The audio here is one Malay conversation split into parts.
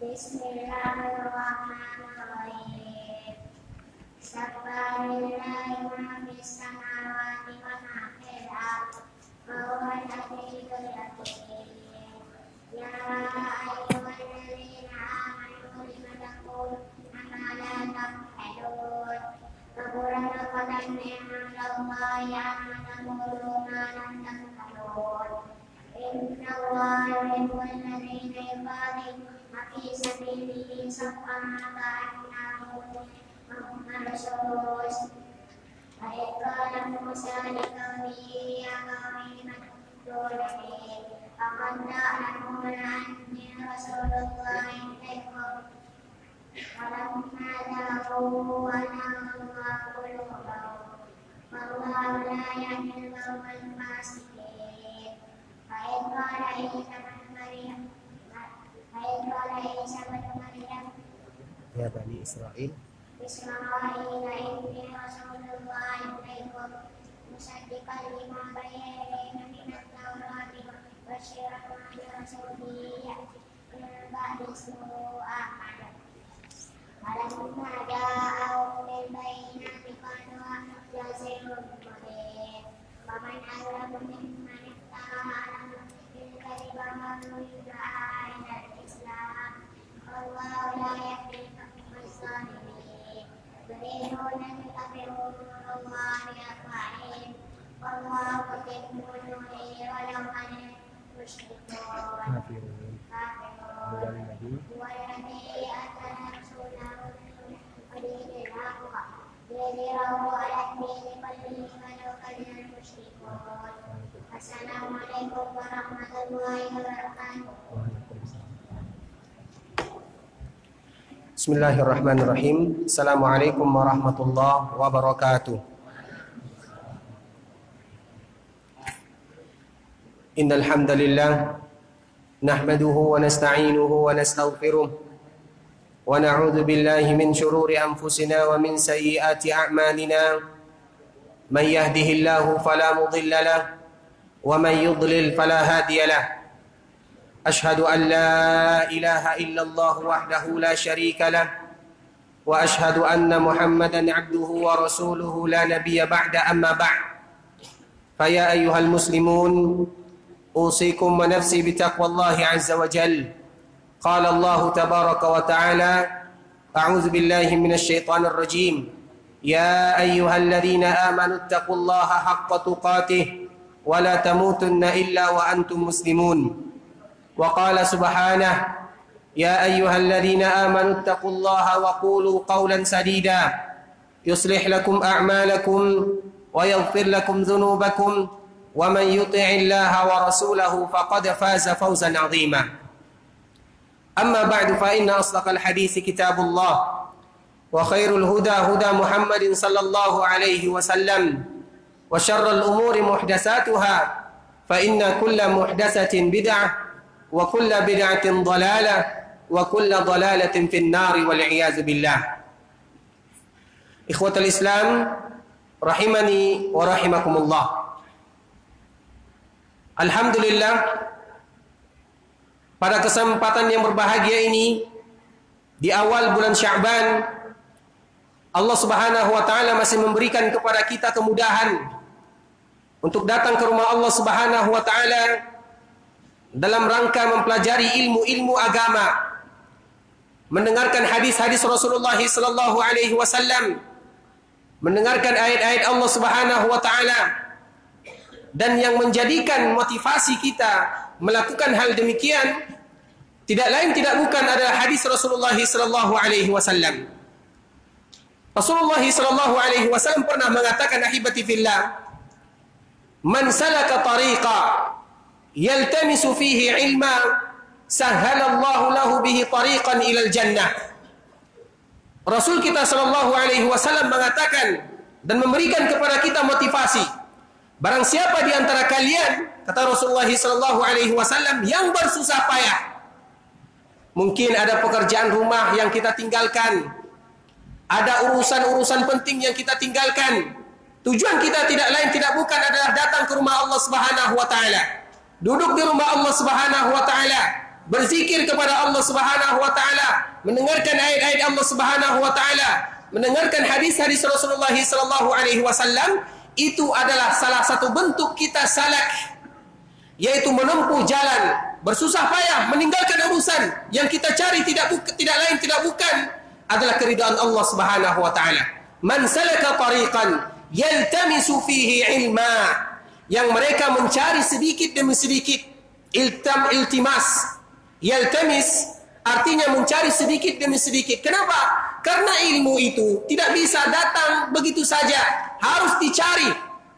Bismillahirrahmanirrahim. Sabbihillahi ma fis samawati wa ma fil ardh wa huwal azizul hakim. Ya ayyuhalladzina amanu lima taquluna ma la taf'alun. Kabura maqtan min Allahi an taquluna ma la taf'alun. Inna Allaha yuhibbul ladzina yuqatiluna fi sabilihi saffan ka'annahum marsus. Wa qala Musa liqaumihi ya qaumi lima tu'minun faqad ja'akum anni rasulullahi ilaikum falamma ja'ahu anzalna qulubahum wallahu la yahdil qawmal fasiqin. Fa qala Isa bin Maryam Ya Bani Israel, inni Rasulullah ilaikum musaddiqan lima bayna yadayya minat Tawrati wa basyiran bi rasulin ya'ti min ba'di ismuhu Ahmad. Falamma ja'ahum bil bayyinati qalu hadha sihrun mubin. Faman azlamu mimman iftara 'ala Allahi al-kadhiba wa yud'a ila al-Islam. Wallahu la yahdi al-qawma adh-dhalimin. Yuriduna an yutahhiru Allaha bi afwahihim wallahu mutimmu nurihi walau kariha al-mushrikun. Walladzi arsala rasulahu bil-huda liyudhhirahu 'ala ad-dini kullihi walau kariha al-mushrikun. Assalamualaikum warahmatullahi wabarakatuh. Bismillahirrahmanirrahim. Assalamualaikum warahmatullahi wabarakatuh. Innal hamdalillah nahmaduhu wa nasta'inuhu wa nastaghfiruh wa na'udzu billahi min shururi anfusina wa min sayyiati a'malina. Man yahdihillahu fala mudilla lahu wa man yudlil fala hadiya lahu. أشهد أن لا إله إلا الله وحده لا شريك له وأشهد أن محمدا عبده ورسوله لا نبي بعد أما بعد فيا أيها المسلمون أوصيكم ونفسي بتقوى الله عز وجل. قال الله تبارك وتعالى أعوذ بالله من الشيطان الرجيم يا أيها الذين آمنوا اتقوا الله حق تقاته ولا تموتن إلا وأنتم مسلمون. وقال سبحانه يا أيها الذين آمنوا اتقوا الله وقولوا قولا سديدا يصلح لكم أعمالكم ويغفر لكم ذنوبكم ومن يطع الله ورسوله فقد فاز فوزا عظيما. أما بعد فإن أصدق الحديث كتاب الله وخير الهدى هدى محمد صلى الله عليه وسلم وشر الأمور محدثاتها فإن كل محدثة بدعة وكل بدعة ضلالة وكل ضلالة في النار والعياذ بالله. Ikhwatal Islam rahimani wa rahimakumullah. Alhamdulillah, pada kesempatan yang berbahagia ini di awal bulan Sya'ban, Allah Subhanahu wa taala masih memberikan kepada kita kemudahan untuk datang ke rumah Allah Subhanahu wa taala dalam rangka mempelajari ilmu-ilmu agama, mendengarkan hadis-hadis Rasulullah sallallahu alaihi wasallam, mendengarkan ayat-ayat Allah Subhanahu wa taala, dan yang menjadikan motivasi kita melakukan hal demikian tidak lain tidak bukan adalah hadis Rasulullah sallallahu alaihi wasallam. Rasulullah sallallahu alaihi wasallam pernah mengatakan, ahibati fillah, man salaka tariqa yaltamisu fihi ilma sahhalallahu lahu bihi tariqan ilal jannah. Rasul kita sallallahu alaihi wasallam mengatakan dan memberikan kepada kita motivasi, barang siapa di antara kalian, kata Rasulullah sallallahu alaihi wasallam, yang bersusah payah, mungkin ada pekerjaan rumah yang kita tinggalkan, ada urusan-urusan penting yang kita tinggalkan, tujuan kita tidak lain tidak bukan adalah datang ke rumah Allah Subhanahu wa taala, duduk di rumah Allah Subhanahu wa taala, berzikir kepada Allah Subhanahu wa taala, mendengarkan ayat-ayat Allah Subhanahu wa taala, mendengarkan hadis-hadis Rasulullah sallallahu alaihi wasallam, itu adalah salah satu bentuk kita salak, yaitu menempuh jalan bersusah payah meninggalkan urusan yang kita cari tidak lain tidak bukan adalah keridhaan Allah Subhanahu wa taala. Man salaka tariqan yaltamisu fihi ilma, yang mereka mencari sedikit demi sedikit, iltimas, yaltamis artinya mencari sedikit demi sedikit. Kenapa? Karena ilmu itu tidak bisa datang begitu saja, harus dicari.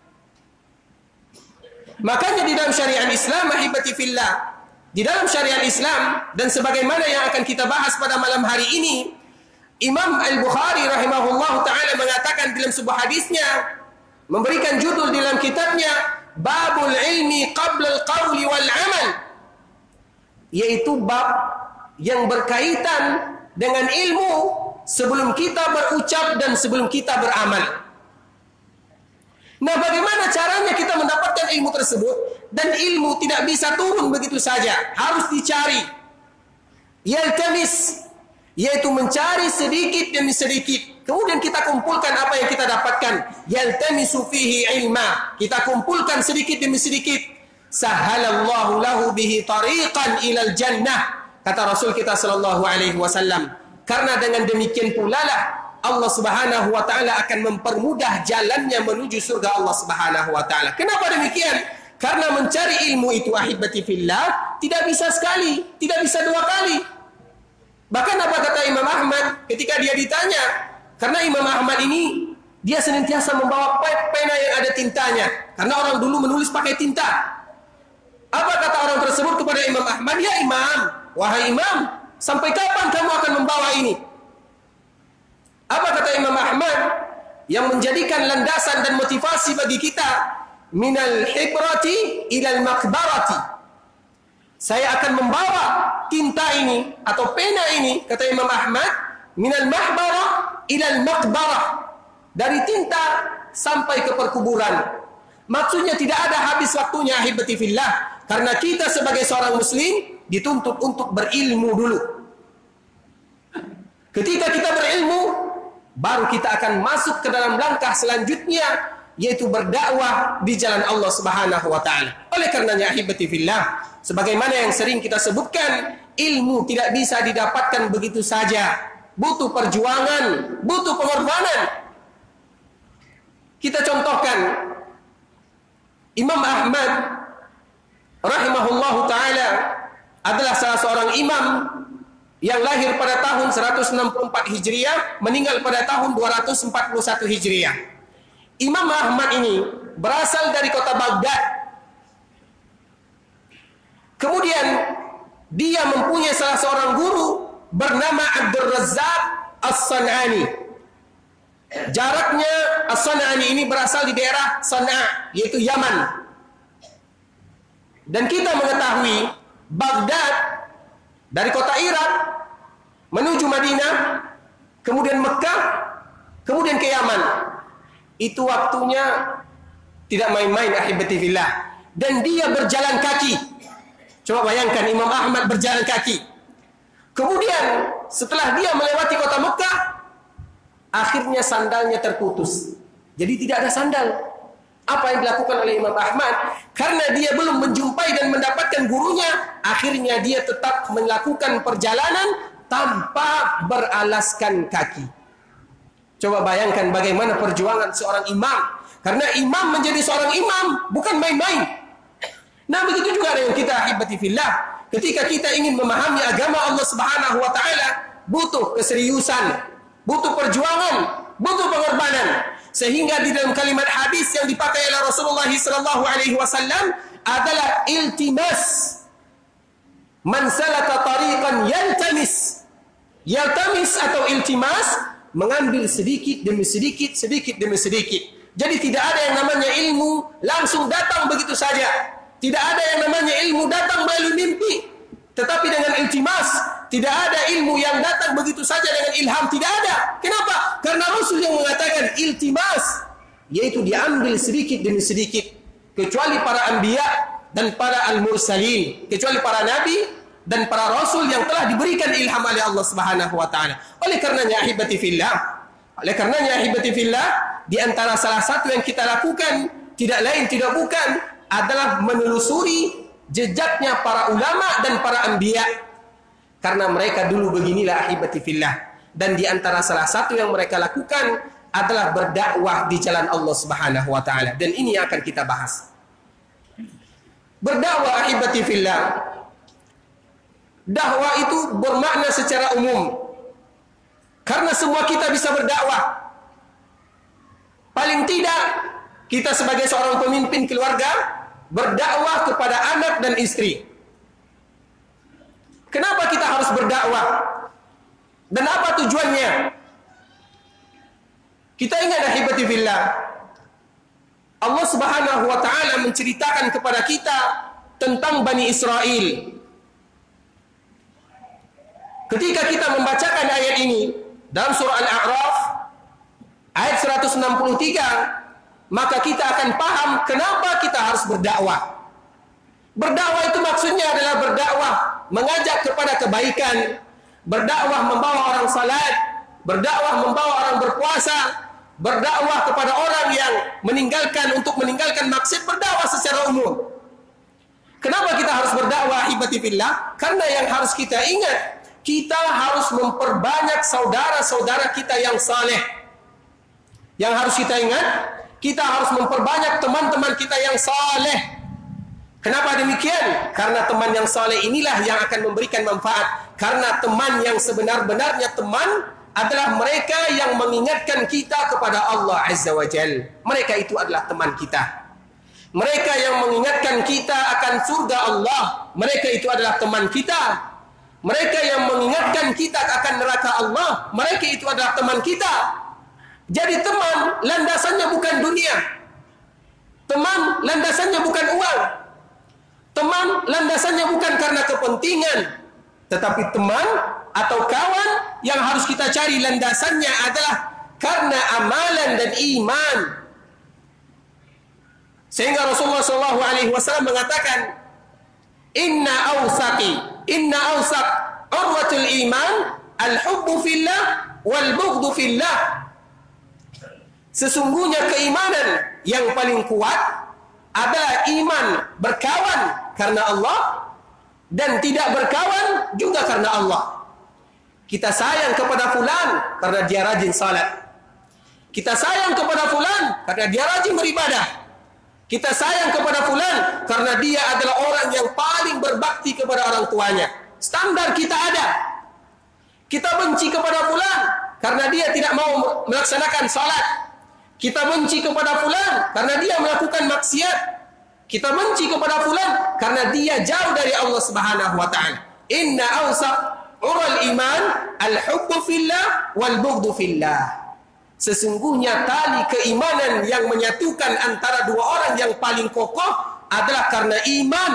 Makanya di dalam syariat Islam, ahibati fillah, di dalam syariat Islam, dan sebagaimana yang akan kita bahas pada malam hari ini, Imam Al-Bukhari rahimahullah ta'ala mengatakan dalam sebuah hadisnya, memberikan judul dalam kitabnya, Babul ilmi qabla al-qawli wal-amal, yaitu bab yang berkaitan dengan ilmu sebelum kita berucap dan sebelum kita beramal. Nah, bagaimana caranya kita mendapatkan ilmu tersebut? Dan ilmu tidak bisa turun begitu saja, harus dicari. Yaltamis, yaitu mencari sedikit demi sedikit. Kemudian kita kumpulkan apa yang kita dapatkan. Yaltamisu fihi ilma, kita kumpulkan sedikit demi sedikit. Sahalallahu lahu bihi tariqan ilal jannah, kata Rasul kita sallallahu alaihi wasallam. Karena dengan demikian pula lah Allah Subhanahu wa taala akan mempermudah jalannya menuju surga Allah Subhanahu wa taala. Kenapa demikian? Karena mencari ilmu itu, ahibati fillah, tidak bisa sekali, tidak bisa dua kali. Bahkan apa kata Imam Ahmad ketika dia ditanya? Karena Imam Ahmad ini dia senantiasa membawa pena yang ada tintanya, karena orang dulu menulis pakai tinta. Apa kata orang tersebut kepada Imam Ahmad? Ya Imam, wahai Imam, sampai kapan kamu akan membawa ini? Apa kata Imam Ahmad yang menjadikan landasan dan motivasi bagi kita? Minal hibrati ilal makbarati. Saya akan membawa tinta ini atau pena ini, kata Imam Ahmad, minal mahbarah ilal makbarah, dari tinta sampai ke perkuburan. Maksudnya tidak ada habis waktunya, ahibati fillah, karena kita sebagai seorang muslim dituntut untuk berilmu dulu. Ketika kita berilmu, baru kita akan masuk ke dalam langkah selanjutnya, yaitu berdakwah di jalan Allah Subhanahu wa taala. Oleh karenanya, ahibati fillah, sebagaimana yang sering kita sebutkan, ilmu tidak bisa didapatkan begitu saja. Butuh perjuangan, butuh pengorbanan. Kita contohkan Imam Ahmad rahimahullahu taala adalah salah seorang imam yang lahir pada tahun 164 Hijriah, meninggal pada tahun 241 Hijriah. Imam Ahmad ini berasal dari kota Baghdad. Kemudian dia mempunyai salah seorang guru bernama Abdul Razzaq As-San'ani. Jaraknya As-San'ani ini berasal di daerah Sana'a, yaitu Yaman. Dan kita mengetahui Baghdad dari kota Irak menuju Madinah, kemudian Mekah, kemudian ke Yaman. Itu waktunya tidak main-main, ahibati fillah. Dan dia berjalan kaki. Coba bayangkan Imam Ahmad berjalan kaki. Kemudian setelah dia melewati kota Mekah, akhirnya sandalnya terputus. Jadi tidak ada sandal. Apa yang dilakukan oleh Imam Ahmad? Karena dia belum menjumpai dan mendapatkan gurunya, akhirnya dia tetap melakukan perjalanan tanpa beralaskan kaki. Coba bayangkan bagaimana perjuangan seorang imam. Karena imam menjadi seorang imam bukan main-main. Nah, begitu juga dengan kita, ahibati fillah. Ketika kita ingin memahami agama Allah Subhanahu wa taala, butuh keseriusan, butuh perjuangan, butuh pengorbanan. Sehingga di dalam kalimat hadis yang dipakai oleh Rasulullah sallallahu alaihi wasallam adalah iltimas. Man salaka tariqan yaltamis. Yaltamis atau iltimas, mengambil sedikit demi sedikit, sedikit demi sedikit. Jadi tidak ada yang namanya ilmu langsung datang begitu saja. Tidak ada yang namanya ilmu datang melalui mimpi. Tetapi dengan iltimas, tidak ada ilmu yang datang begitu saja dengan ilham, tidak ada. Kenapa? Karena Rasul yang mengatakan iltimas, yaitu diambil sedikit demi sedikit. Kecuali para anbiya dan para al-mursalin, kecuali para nabi dan para rasul yang telah diberikan ilham oleh Allah Subhanahu wa taala. Oleh karenanya ahibati fillah, di antara salah satu yang kita lakukan tidak lain tidak bukan adalah menelusuri jejaknya para ulama dan para anbiya. Karena mereka dulu beginilah ahibati fillah. Dan di antara salah satu yang mereka lakukan adalah berdakwah di jalan Allah Subhanahu wa taala. Dan ini yang akan kita bahas. Berdakwah ahibati fillah. Dakwah itu bermakna secara umum. Karena semua kita bisa berdakwah. Paling tidak kita sebagai seorang pemimpin keluarga berdakwah kepada anak dan istri. Kenapa kita harus berdakwah? Dan apa tujuannya? Kita ingat ahibati fillah, Allah Subhanahu wa taala menceritakan kepada kita tentang Bani Israel. Ketika kita membacakan ayat ini dalam surah Al-A'raf ayat 163, maka kita akan paham kenapa kita harus berdakwah. Berdakwah itu maksudnya adalah berdakwah mengajak kepada kebaikan, berdakwah membawa orang salat, berdakwah membawa orang berpuasa, berdakwah kepada orang yang untuk meninggalkan maksiat, berdakwah secara umum. Kenapa kita harus berdakwah ahibati fillah? Karena yang harus kita ingat, kita harus memperbanyak saudara-saudara kita yang saleh. Yang harus kita ingat, kita harus memperbanyak teman-teman kita yang saleh. Kenapa demikian? Karena teman yang saleh inilah yang akan memberikan manfaat. Karena teman yang sebenar-benarnya teman adalah mereka yang mengingatkan kita kepada Allah Azza wa Jal. Mereka itu adalah teman kita. Mereka yang mengingatkan kita akan surga Allah. Mereka itu adalah teman kita. Mereka yang mengingatkan kita akan neraka Allah. Mereka itu adalah teman kita. Jadi teman landasannya bukan dunia. Teman landasannya bukan uang. Teman landasannya bukan karena kepentingan. Tetapi teman atau kawan yang harus kita cari landasannya adalah karena amalan dan iman. Sehingga Rasulullah SAW mengatakan, Inna awsaq urwatul iman al-hubbu fillah wal bughdu fillah. Sesungguhnya keimanan yang paling kuat adalah iman berkawan karena Allah dan tidak berkawan juga karena Allah. Kita sayang kepada fulan karena dia rajin salat. Kita sayang kepada fulan karena dia rajin beribadah. Kita sayang kepada fulan karena dia adalah orang yang paling berbakti kepada orang tuanya. Standar kita ada. Kita benci kepada fulan karena dia tidak mau melaksanakan salat. Kita benci kepada fulan karena dia melakukan maksiat. Kita benci kepada fulan karena dia jauh dari Allah Subhanahu wa taala. Inna awsaq ural iman al-hubbu fillah wal bughdu fillah. Sesungguhnya tali keimanan yang menyatukan antara dua orang yang paling kokoh adalah karena iman.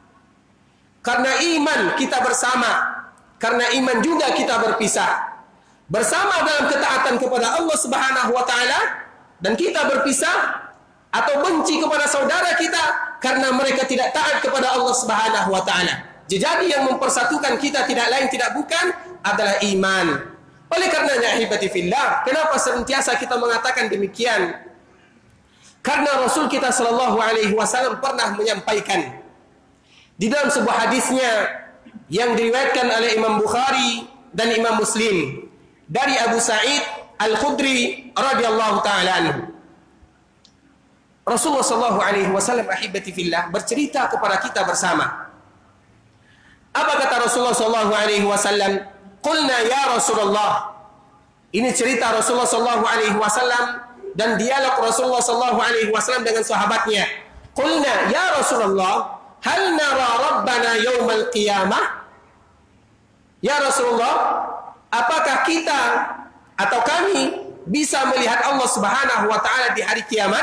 Karena iman kita bersama. Karena iman juga kita berpisah. Bersama dalam ketaatan kepada Allah Subhanahu wa taala dan kita berpisah atau benci kepada saudara kita karena mereka tidak taat kepada Allah Subhanahu wa taala. Jadi yang mempersatukan kita tidak lain tidak bukan adalah iman. Oleh karenanya ahibati fillah, kenapa senantiasa kita mengatakan demikian? Karena Rasul kita sallallahu alaihi wasallam pernah menyampaikan di dalam sebuah hadisnya yang diriwayatkan oleh Imam Bukhari dan Imam Muslim dari Abu Sa'id Al-Khudri radhiyallahu taala anhu. Rasulullah sallallahu alaihi wasallam ahibati fillah bercerita kepada kita bersama. Apa kata Rasulullah sallallahu alaihi wasallam? Qulna ya Rasulullah. Ini cerita Rasulullah sallallahu alaihi wasallam dan dialog Rasulullah sallallahu alaihi wasallam dengan sahabatnya. Qulna ya Rasulullah, hal nara rabbana yaumal qiyamah? Ya Rasulullah, apakah kita atau kami bisa melihat Allah Subhanahu wa taala di hari kiamat?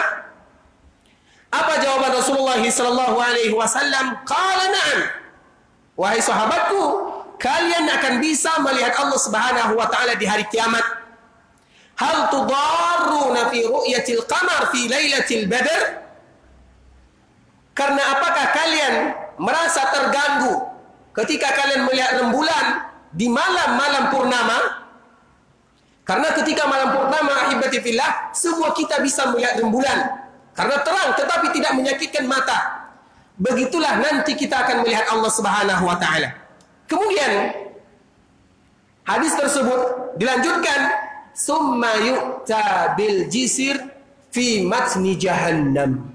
Apa jawaban Rasulullah sallallahu alaihi wasallam? Qala na'am. Wahai sahabatku, kalian akan bisa melihat Allah Subhanahu wa taala di hari kiamat. Hal tudarruna fi ru'yatil qamar fi lailatil badr? Karena apakah kalian merasa terganggu ketika kalian melihat rembulan di malam-malam purnama, karena ketika malam purnama ahibati fillah, semua kita bisa melihat rembulan karena terang tetapi tidak menyakitkan mata. Begitulah nanti kita akan melihat Allah Subhanahu wa taala. Kemudian hadis tersebut dilanjutkan, summa yu'ta bil jisir fi matni jahannam.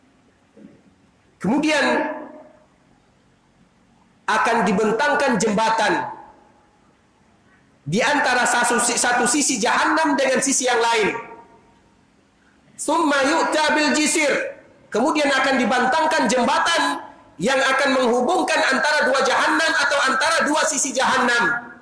Kemudian akan dibentangkan jembatan di antara satu sisi jahannam dengan sisi yang lain. Summa yu'ta bil jisir. Kemudian akan dibentangkan jembatan yang akan menghubungkan antara dua jahannam atau antara dua sisi jahannam.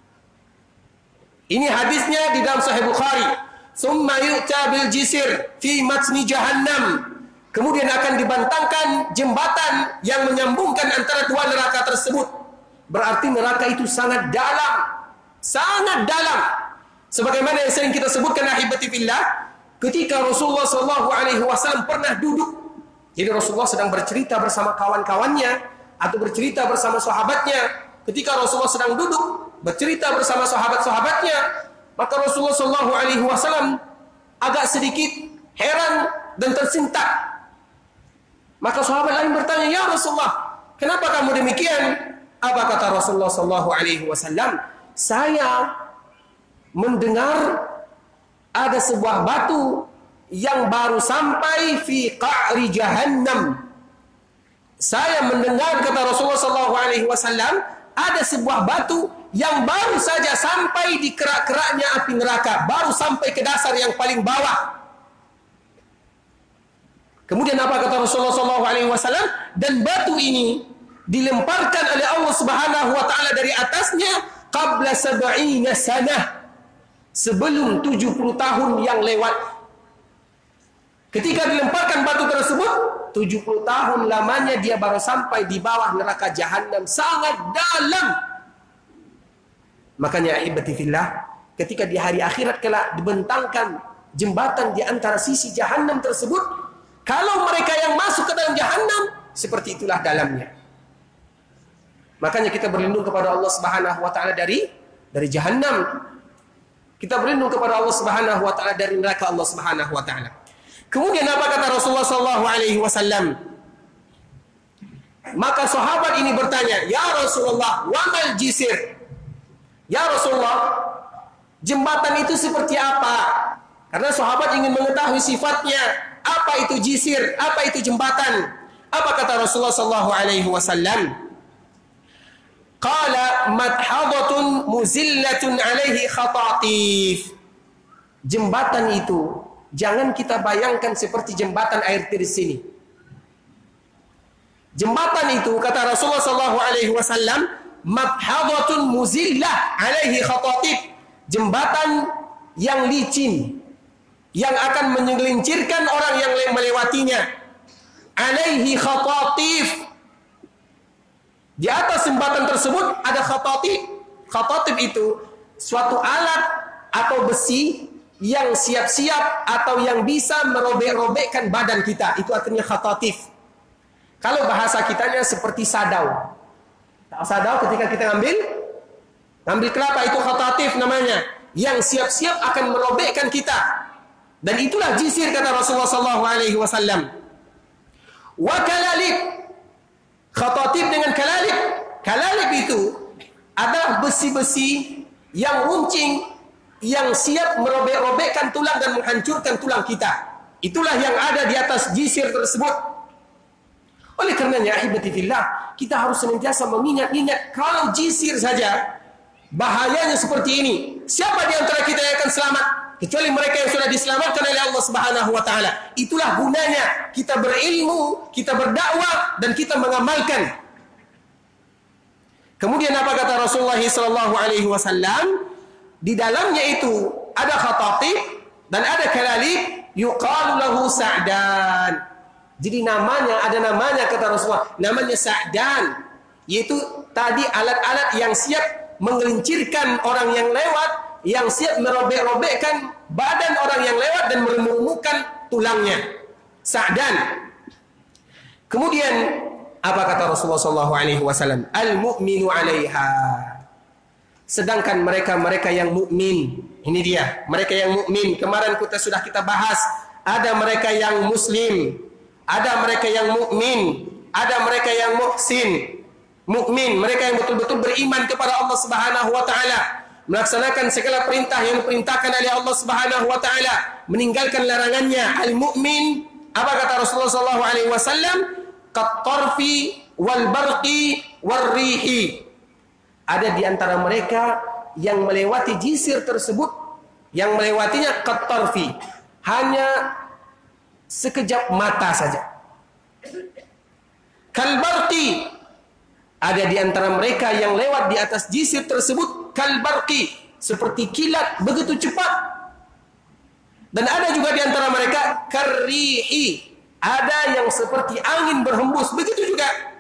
Ini hadisnya di dalam Sahih Bukhari. Summa yu'ta bil jisir fi matni jahannam. Kemudian akan dibentangkan jembatan yang menyambungkan antara dua neraka tersebut. Berarti neraka itu sangat dalam. Sangat dalam. Sebagaimana yang sering kita sebutkan ahibati fillah, ketika Rasulullah SAW pernah duduk. Jadi Rasulullah sedang bercerita bersama kawan-kawannya atau bercerita bersama sahabatnya. Ketika Rasulullah sedang duduk bercerita bersama sahabat-sahabatnya, maka Rasulullah SAW agak sedikit heran dan tersentak. Maka sahabat lain bertanya, "Ya Rasulullah, kenapa kamu demikian?" Apa kata Rasulullah SAW? "Saya mendengar ada sebuah batu yang baru sampai fi qa'ri jahannam." Saya mendengar, kata Rasulullah SAW, ada sebuah batu yang baru saja sampai di kerak-keraknya api neraka, baru sampai ke dasar yang paling bawah. Kemudian apa kata Rasulullah SAW? Dan batu ini dilemparkan oleh Allah Subhanahu wa taala dari atasnya qabla 70 sanah, sebelum 70 tahun yang lewat. Ketika dilemparkan batu tersebut, 70 tahun lamanya dia baru sampai di bawah neraka jahannam, sangat dalam. Makanya ibadi fillah, ketika di hari akhirat kelak dibentangkan jembatan di antara sisi jahannam tersebut, kalau mereka yang masuk ke dalam jahannam, seperti itulah dalamnya. Makanya kita berlindung kepada Allah Subhanahu wa taala dari jahannam. Kita berlindung kepada Allah Subhanahu wa taala dari neraka Allah Subhanahu wa taala. Kemudian apa kata Rasulullah SAW? Maka sahabat ini bertanya, "Ya Rasulullah, wa mal jisir?" Ya Rasulullah, jembatan itu seperti apa? Karena sahabat ingin mengetahui sifatnya. Apa itu jisir? Apa itu jembatan? Apa kata Rasulullah SAW? Qala madhadatun muzillatun alaihi khatatif. Jembatan itu jangan kita bayangkan seperti jembatan air tiris sini. Jembatan itu kata Rasulullah SAW, madhadatun muzillah alaihi khatatif. Jembatan yang licin, yang akan menyelincirkan orang yang melewatinya. Alaihi khatatif. Di atas jembatan tersebut ada khatatif. Khatatif itu suatu alat atau besi yang siap-siap atau yang bisa merobek-robekkan badan kita. Itu artinya khatatif. Kalau bahasa kitanya seperti sadau. Sadau ketika kita ngambil kelapa, itu khatatif namanya. Yang siap-siap akan merobekkan kita. Dan itulah jisir kata Rasulullah SAW. Wa kalalib. Khatatif dengan kalalib. Kalalib itu adalah besi-besi yang runcing, yang siap merobek-robekkan tulang dan menghancurkan tulang kita. Itulah yang ada di atas jisir tersebut. Oleh karenanya, ahibati fillah, kita harus senantiasa mengingat-ingat kalau jisir saja bahayanya seperti ini. Siapa di antara kita yang akan selamat? Kecuali mereka yang sudah diselamatkan oleh Allah Subhanahu wa taala. Itulah gunanya kita berilmu, kita berdakwah dan kita mengamalkan. Kemudian apa kata Rasulullah SAW? Di dalamnya itu ada khatatif dan ada kalalib, yuqalu lahu sa'dan. Jadi ada namanya kata Rasulullah, namanya sa'dan, yaitu tadi alat-alat yang siap menggelincirkan orang yang lewat, yang siap merobek-robekkan badan orang yang lewat dan meremuk-remukkan tulangnya. Sa'dan. Kemudian Apa kata Rasulullah SAW? Al-mu'minu 'alaiha. Sedangkan mereka yang mukmin, ini dia, mereka yang mukmin. Kemarin sudah kita bahas, ada mereka yang muslim, ada mereka yang mukmin, ada mereka yang muhsin. Mukmin, mereka yang betul-betul beriman kepada Allah Subhanahu wa taala, melaksanakan segala perintah yang diperintahkan oleh Allah Subhanahu wa taala, meninggalkan larangannya. Al-mukmin, apa kata Rasulullah sallallahu alaihi wasallam? Qat-tarfi wal barqi war rihi. Ada di antara mereka yang melewati jisir tersebut, yang melewatinya qat-tarfi, hanya sekejap mata saja. Kal barqi, ada di antara mereka yang lewat di atas jisir tersebut kal barqi, seperti kilat begitu cepat. Dan ada juga di antara mereka karrihi, ada yang seperti angin berhembus, begitu juga.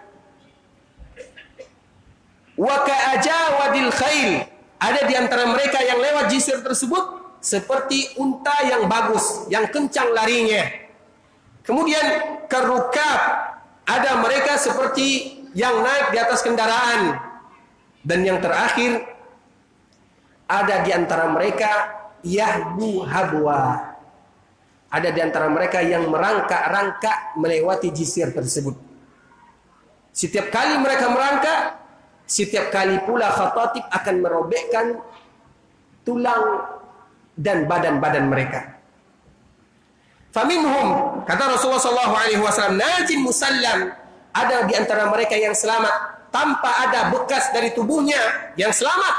Wa ka'ajawadil khail, ada di antara mereka yang lewat jisir tersebut seperti unta yang bagus, yang kencang larinya. Kemudian karukab, ada mereka seperti yang naik di atas kendaraan. Dan yang terakhir, ada di antara mereka yahbu habwa, ada di antara mereka yang merangkak-rangkak melewati jisir tersebut. Setiap kali mereka merangkak, setiap kali pula khatatib akan merobekkan tulang dan badan-badan mereka. Faminhum, kata Rasulullah SAW, najin musallam, ada di antara mereka yang selamat tanpa ada bekas dari tubuhnya, yang selamat.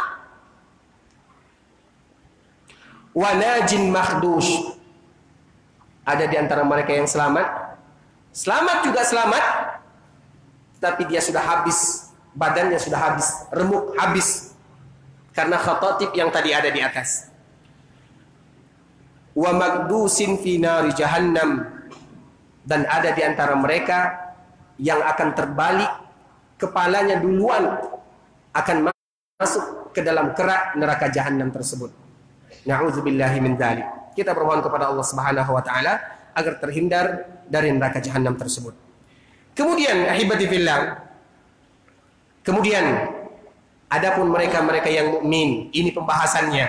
Wa najin makhdush, ada di antara mereka yang selamat juga selamat, tapi dia sudah habis, badannya sudah habis, remuk habis, karena khatatib yang tadi ada di atas. Wa magdusin fi nari jahannam, dan ada di antara mereka yang akan terbalik, kepalanya duluan akan masuk ke dalam kerak neraka jahannam tersebut. Na'udzubillahi min dzalik. Kita bermohon kepada Allah Subhanahu wa taala agar terhindar dari neraka jahannam tersebut. Kemudian ahibati fillah, kemudian adapun mereka-mereka yang mukmin, ini pembahasannya.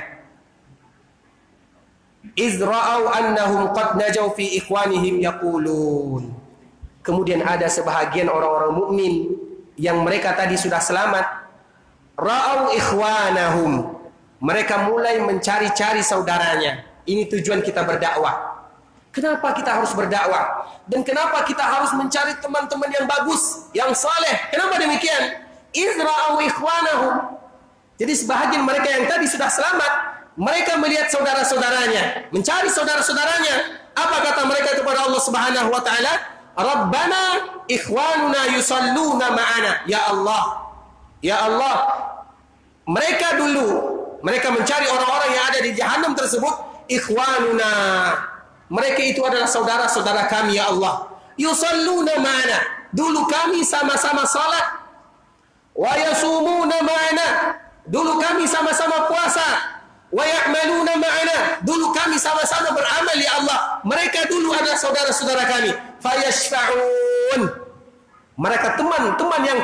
Izra'au annahum qad najaw fi ikhwanihim yaqulun. Kemudian ada sebahagian orang-orang mukmin yang mereka tadi sudah selamat. Ra'au ikhwanahum, mereka mulai mencari-cari saudaranya. Ini tujuan kita berdakwah. Kenapa kita harus berdakwah? Dan kenapa kita harus mencari teman-teman yang bagus, yang saleh? Kenapa demikian? Izra'u ikhwanahum. Jadi sebahagian mereka yang tadi sudah selamat, mereka melihat saudara-saudaranya, mencari saudara-saudaranya. Apa kata mereka kepada Allah Subhanahu wa taala? Rabbana ikhwanuna yusalluna ma'ana. Ya Allah, ya Allah, mereka dulu, mereka mencari orang-orang yang ada di jahannam tersebut. Ikhwanuna, mereka itu adalah saudara-saudara kami, ya Allah. Yusalluna ma'ana, dulu kami sama-sama salat. Wa yasumuna ma'ana, dulu kami sama-sama puasa. Wa ya'maluna ma'ana, dulu kami sama-sama beramal, ya Allah. Mereka dulu adalah saudara-saudara kami. Fayashfa'un, mereka teman yang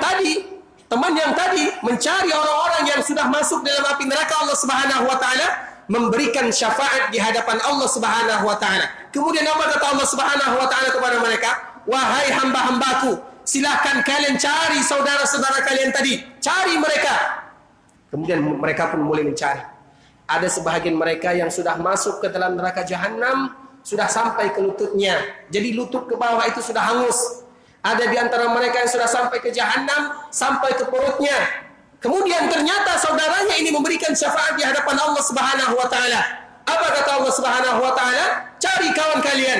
tadi mencari orang-orang yang sudah masuk dalam api neraka Allah Subhanahu wa taala, memberikan syafaat di hadapan Allah Subhanahu wa taala. Kemudian apa kata Allah Subhanahu wa taala kepada mereka? Wahai hamba-hambaku, silakan kalian cari saudara-saudara kalian tadi, cari mereka. Kemudian mereka pun mulai mencari. Ada sebahagian mereka yang sudah masuk ke dalam neraka jahanam, sudah sampai ke lututnya. Jadi lutut ke bawah itu sudah hangus. Ada di antara mereka yang sudah sampai ke jahanam, sampai ke perutnya. Kemudian ternyata saudaranya ini memberikan syafaat di hadapan Allah Subhanahu wa taala. Apa kata Allah Subhanahu wa taala? Cari kawan kalian.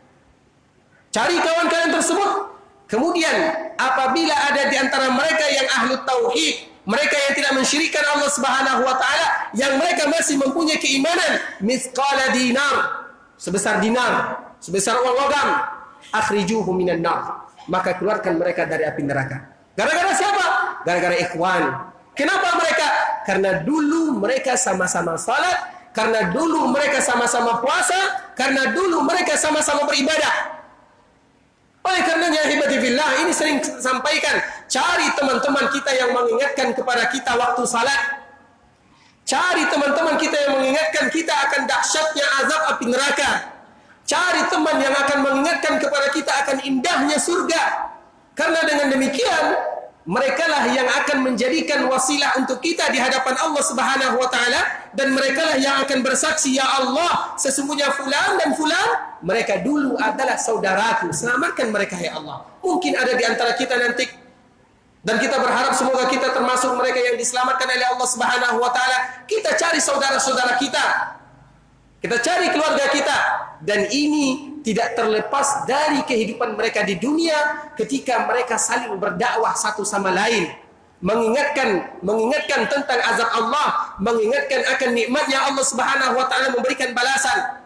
Cari kawan kalian tersebut. Kemudian apabila ada di antara mereka yang ahlu tauhid, mereka yang tidak mensyirikkan Allah Subhanahu wa taala, yang mereka masih mempunyai keimanan, mithqala dinar, sebesar dinar, sebesar uang logam, akhrijuhum minan nar, maka keluarkan mereka dari api neraka. Gara-gara siapa? Gara-gara ikhwan. Kenapa mereka? Karena dulu mereka sama-sama salat, karena dulu mereka sama-sama puasa, karena dulu mereka sama-sama beribadah. Oleh karenanya ahibati fillah, ini sering sampaikan, cari teman-teman kita yang mengingatkan kepada kita waktu salat. Cari teman-teman kita yang mengingatkan kita akan dahsyatnya azab api neraka. Cari teman yang akan mengingatkan kepada kita akan indahnya surga. Karena dengan demikian, merekalah yang akan menjadikan wasilah untuk kita di hadapan Allah Subhanahu wa taala, dan merekalah yang akan bersaksi, ya Allah, sesungguhnya fulan dan fulan, mereka dulu adalah saudaraku. Selamatkan mereka ya Allah. Mungkin ada di antara kita nanti, dan kita berharap semoga kita termasuk mereka yang diselamatkan oleh Allah Subhanahu wa taala. Kita cari saudara-saudara kita. Kita cari keluarga kita, dan ini tidak terlepas dari kehidupan mereka di dunia ketika mereka saling berdakwah satu sama lain, mengingatkan tentang azab Allah, mengingatkan akan nikmatnya Allah Subhanahu wa taala memberikan balasan.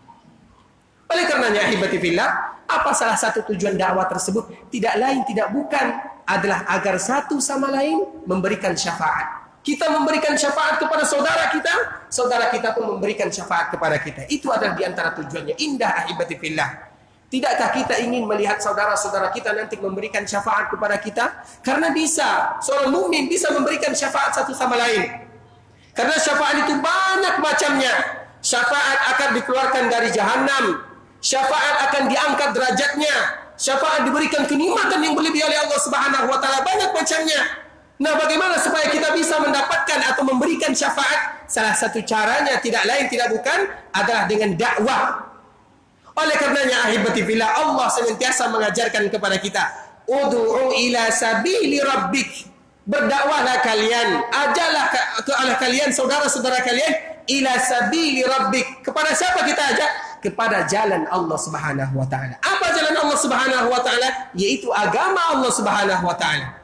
Oleh karenanya ahibati fillah, apa salah satu tujuan dakwah tersebut? Tidak lain tidak bukan adalah agar satu sama lain memberikan syafaat. Kita memberikan syafaat kepada saudara kita pun memberikan syafaat kepada kita. Itu adalah di antara tujuannya. Indah ahibati fillah. Tidakkah kita ingin melihat saudara-saudara kita nanti memberikan syafaat kepada kita? Karena bisa, seorang mukmin bisa memberikan syafaat satu sama lain. Karena syafaat itu banyak macamnya. Syafaat akan dikeluarkan dari jahanam. Syafaat akan diangkat derajatnya. Syafaat diberikan kenikmatan yang berlebih oleh Allah Subhanahu wa taala. Banyak macamnya. Nah, bagaimana supaya kita bisa mendapatkan atau memberikan syafaat? Salah satu caranya tidak lain tidak bukan adalah dengan dakwah. Oleh karenanya ahibati fillah, Allah senantiasa mengajarkan kepada kita, ud'u ila sabili rabbik. Berdakwahlah kalian, ajalah ke arah kalian, saudara-saudara kalian, ila sabili rabbik. Kepada siapa kita ajak? Kepada jalan Allah Subhanahu wa taala. Apa jalan Allah Subhanahu wa taala? Yaitu agama Allah Subhanahu wa taala.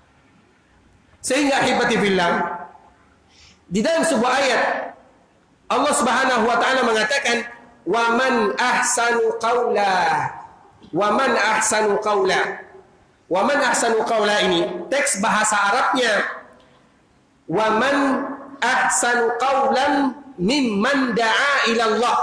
Sehingga ahibati fillah, di dalam sebuah ayat Allah Subhanahu wa taala mengatakan, wa man ahsanu qawla. Wa man ahsanu qawla. Wa man ahsanu qawla ini teks bahasa Arabnya, wa man ahsanu qawlan mimman da'a ila Allah.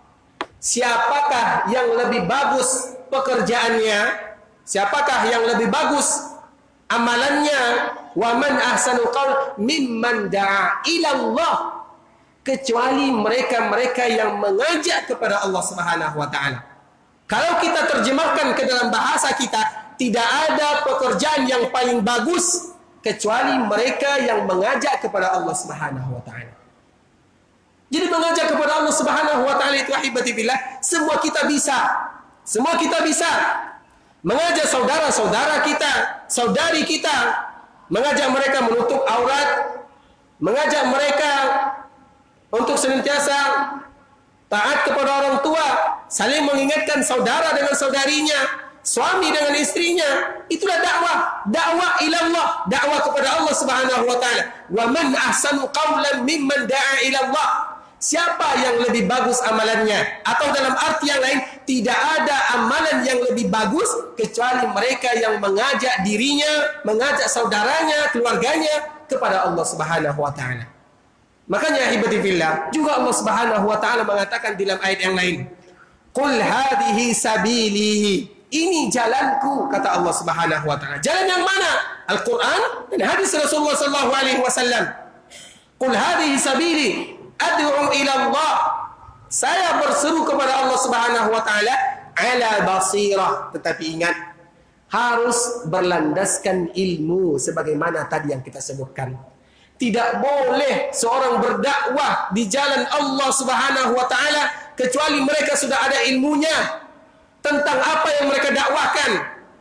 Siapakah yang lebih bagus pekerjaannya? Siapakah yang lebih bagus amalannya? Wa man ahsanu qaul mimman da'a ila Allah, kecuali mereka-mereka yang mengajak kepada Allah Subhanahu wa taala. Kalau kita terjemahkan ke dalam bahasa kita, tidak ada pekerjaan yang paling bagus kecuali mereka yang mengajak kepada Allah Subhanahu wa taala. Jadi mengajak kepada Allah Subhanahu wa taala itu ahibati billah, semua kita bisa. Semua kita bisa. Mengajak saudara-saudara kita, saudari kita, mengajak mereka menutup aurat, mengajak mereka untuk senantiasa taat kepada orang tua, saling mengingatkan saudara dengan saudarinya, suami dengan istrinya. Itulah dakwah, dakwah ilallah, dakwah kepada Allah Subhanahu wa taala. Wa man ahsanu qawlan mimman da'a ila Allah. Siapa yang lebih bagus amalannya? Atau dalam arti yang lain, tidak ada amalan yang lebih bagus kecuali mereka yang mengajak dirinya, mengajak saudaranya, keluarganya kepada Allah Subhanahu wa taala. Makanya ahibati fillah, juga Allah Subhanahu wa taala mengatakan dalam ayat yang lain, qul hadhihi sabili. Ini jalanku, kata Allah Subhanahu wa taala. Jalan yang mana? Al-Qur'an dan hadis Rasulullah sallallahu alaihi wasallam. Qul hadhihi sabili ad'u ila Allah. Saya berseru kepada Allah Subhanahu wa taala ala basirah, tetapi ingat harus berlandaskan ilmu sebagaimana tadi yang kita sebutkan. Tidak boleh seorang berdakwah di jalan Allah Subhanahu wa taala kecuali mereka sudah ada ilmunya tentang apa yang mereka dakwahkan.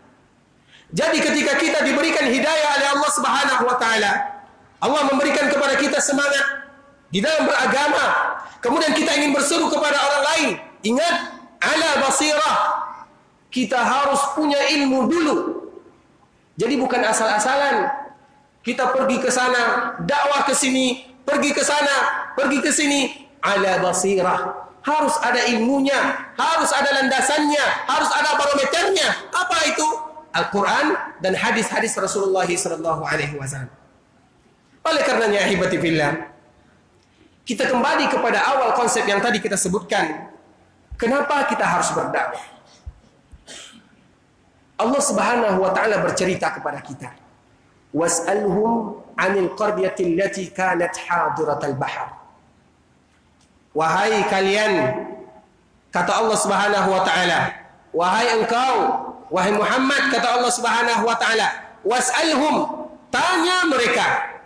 Jadi ketika kita diberikan hidayah oleh Allah Subhanahu wa taala, Allah memberikan kepada kita semangat di dalam beragama, kemudian kita ingin berseru kepada orang lain, ingat ala basirah, kita harus punya ilmu dulu. Jadi bukan asal-asalan kita pergi ke sana, dakwah ke sini, pergi ke sana, pergi ke sini. Ala basirah, harus ada ilmunya, harus ada landasannya, harus ada barometernya. Apa itu? Al-Quran dan hadis-hadis Rasulullah sallallahu alaihi wasallam. Oleh karenanya ahibati fillah, kita kembali kepada awal konsep yang tadi kita sebutkan. Kenapa kita harus berdakwah? Allah Subhanahu wa taala bercerita kepada kita, was'alhum 'anil qaryati allati kanat hadiratal bahr. Wahai kalian, kata Allah Subhanahu wa taala, wahai engkau, wahai Muhammad, kata Allah Subhanahu wa taala, was'alhum, tanya mereka,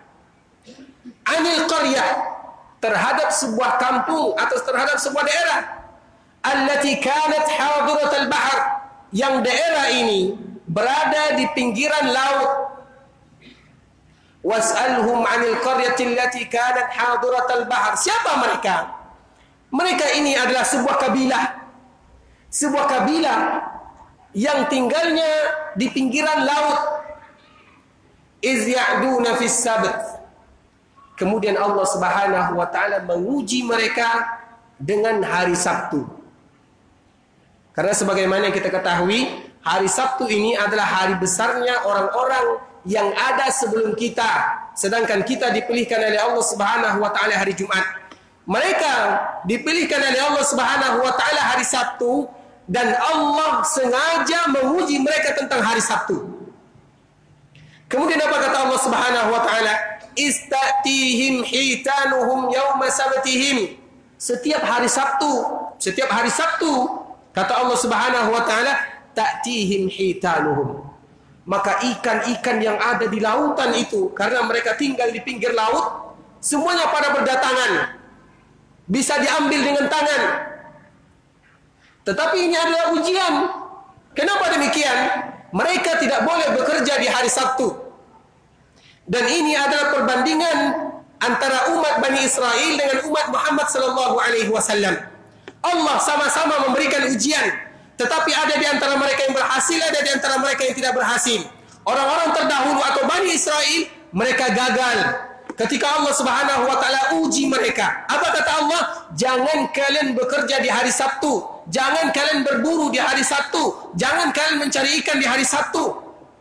'anil qaryah, terhadap sebuah kampung atau terhadap sebuah daerah, allati kanat hadiratal bahr, yang daerah ini berada di pinggiran laut. Was'alhum 'anil qaryati allati kanat hadiratal bahr. Siapa mereka? Mereka ini adalah sebuah kabilah. Sebuah kabilah yang tinggalnya di pinggiran laut. Iz ya'duna fis sabt. Kemudian Allah Subhanahu wa taala menguji mereka dengan hari Sabtu. Karena sebagaimana yang kita ketahui, hari Sabtu ini adalah hari besarnya orang-orang yang ada sebelum kita. Sedangkan kita dipilihkan oleh Allah Subhanahu wa taala hari Jumat. Mereka dipilihkan oleh Allah Subhanahu wa taala hari Sabtu, dan Allah sengaja menguji mereka tentang hari Sabtu. Kemudian apa kata Allah Subhanahu wa taala? Istatihim hitanuhum yawma sabtihim. Setiap hari Sabtu, kata Allah Subhanahu wa taala, ta'tihim hitanuhum. Maka ikan-ikan yang ada di lautan itu, karena mereka tinggal di pinggir laut, semuanya pada berdatangan. Bisa diambil dengan tangan. Tetapi ini adalah ujian. Kenapa demikian? Mereka tidak boleh bekerja di hari Sabtu. Dan ini adalah perbandingan antara umat Bani Israel dengan umat Muhammad sallallahu alaihi wasallam. Allah sama-sama memberikan ujian, tetapi ada di antara mereka yang berhasil, ada di antara mereka yang tidak berhasil. Orang-orang terdahulu atau Bani Israel, mereka gagal ketika Allah Subhanahu wa taala uji mereka. Apa kata Allah? Jangan kalian bekerja di hari Sabtu, jangan kalian berburu di hari Sabtu, jangan kalian mencari ikan di hari Sabtu.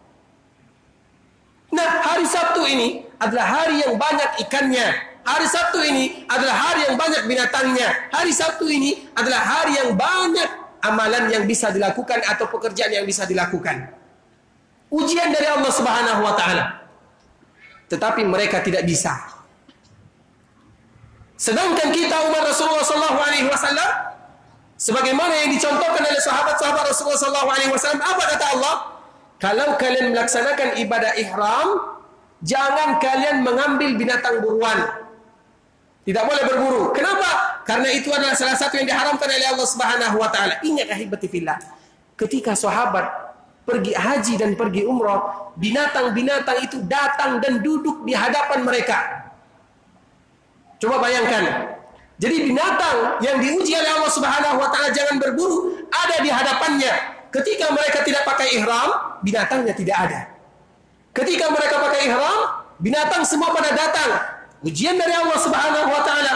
Nah, hari Sabtu ini adalah hari yang banyak ikannya. Hari Sabtu ini adalah hari yang banyak binatangnya. Hari Sabtu ini adalah hari yang banyak amalan yang bisa dilakukan atau pekerjaan yang bisa dilakukan. Ujian dari Allah Subhanahu wa taala. Tetapi mereka tidak bisa. Sedangkan kita umat Rasulullah sallallahu alaihi wasallam, sebagaimana yang dicontohkan oleh sahabat-sahabat Rasulullah sallallahu alaihi wasallam, apa kata Allah? Kalau kalian melaksanakan ibadah ihram, jangan kalian mengambil binatang buruan. Tidak boleh berburu. Kenapa? Karena itu adalah salah satu yang diharamkan oleh Allah Subhanahu wa taala. Ingat ahibati fillah, ketika sahabat pergi haji dan pergi umrah, binatang-binatang itu datang dan duduk di hadapan mereka. Coba bayangkan. Jadi binatang yang diuji oleh Allah Subhanahu wa taala jangan berburu ada di hadapannya. Ketika mereka tidak pakai ihram, binatangnya tidak ada. Ketika mereka pakai ihram, binatang semua pada datang. Ujian dari Allah Subhanahu wa taala.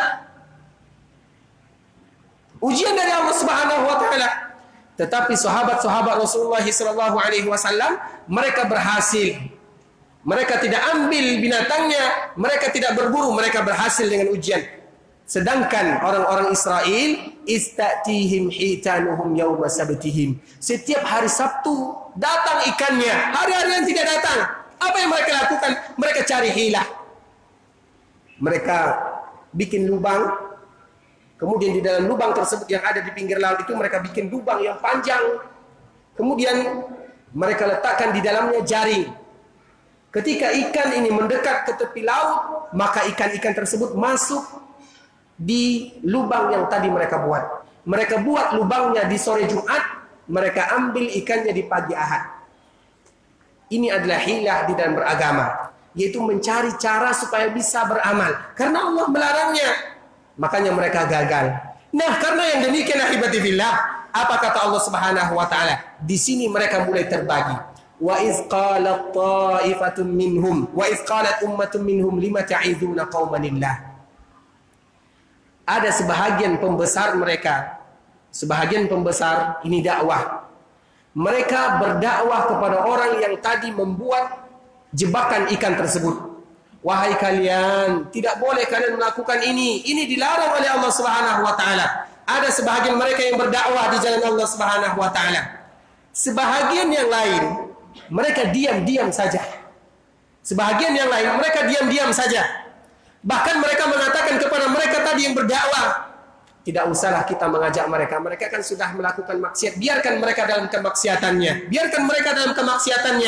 Ujian dari Allah Subhanahu wa taala. Tetapi sahabat-sahabat Rasulullah sallallahu alaihi wasallam, mereka berhasil. Mereka tidak ambil binatangnya, mereka tidak berburu, mereka berhasil dengan ujian. Sedangkan orang-orang Israel, istatihim hitanuhum yawma sabtihim. Setiap hari Sabtu datang ikannya, hari-hari yang tidak datang. Apa yang mereka lakukan? Mereka cari hilah. Mereka bikin lubang. Kemudian di dalam lubang tersebut yang ada di pinggir laut itu mereka bikin lubang yang panjang. Kemudian mereka letakkan di dalamnya jaring. Ketika ikan ini mendekat ke tepi laut, maka ikan-ikan tersebut masuk di lubang yang tadi mereka buat. Mereka buat lubangnya di sore Jumat, mereka ambil ikannya di pagi Ahad. Ini adalah hilah di dalam beragama, yaitu mencari cara supaya bisa beramal. Karena Allah melarangnya, makanya mereka gagal. Nah, karena yang demikian ahibati fillah, apa kata Allah Subhanahu wa taala? Di sini mereka mulai terbagi. Wa iz qalat ta'ifatun minhum wa iz qalat ummatun minhum lima ta'izuna qaumanillah. Ada sebahagian pembesar mereka, sebahagian pembesar ini dakwah. Mereka berdakwah kepada orang yang tadi membuat jebakan ikan tersebut. Wahai kalian, tidak boleh kalian melakukan ini. Ini dilarang oleh Allah Subhanahu wa taala. Ada sebahagian mereka yang berdakwah di jalan Allah Subhanahu wa taala. Sebahagian yang lain mereka diam-diam saja. Sebahagian yang lain mereka diam-diam saja. Bahkan mereka mengatakan kepada mereka tadi yang berdakwah, tidak usahlah kita mengajak mereka. Mereka kan sudah melakukan maksiat. Biarkan mereka dalam kemaksiatannya. Biarkan mereka dalam kemaksiatannya.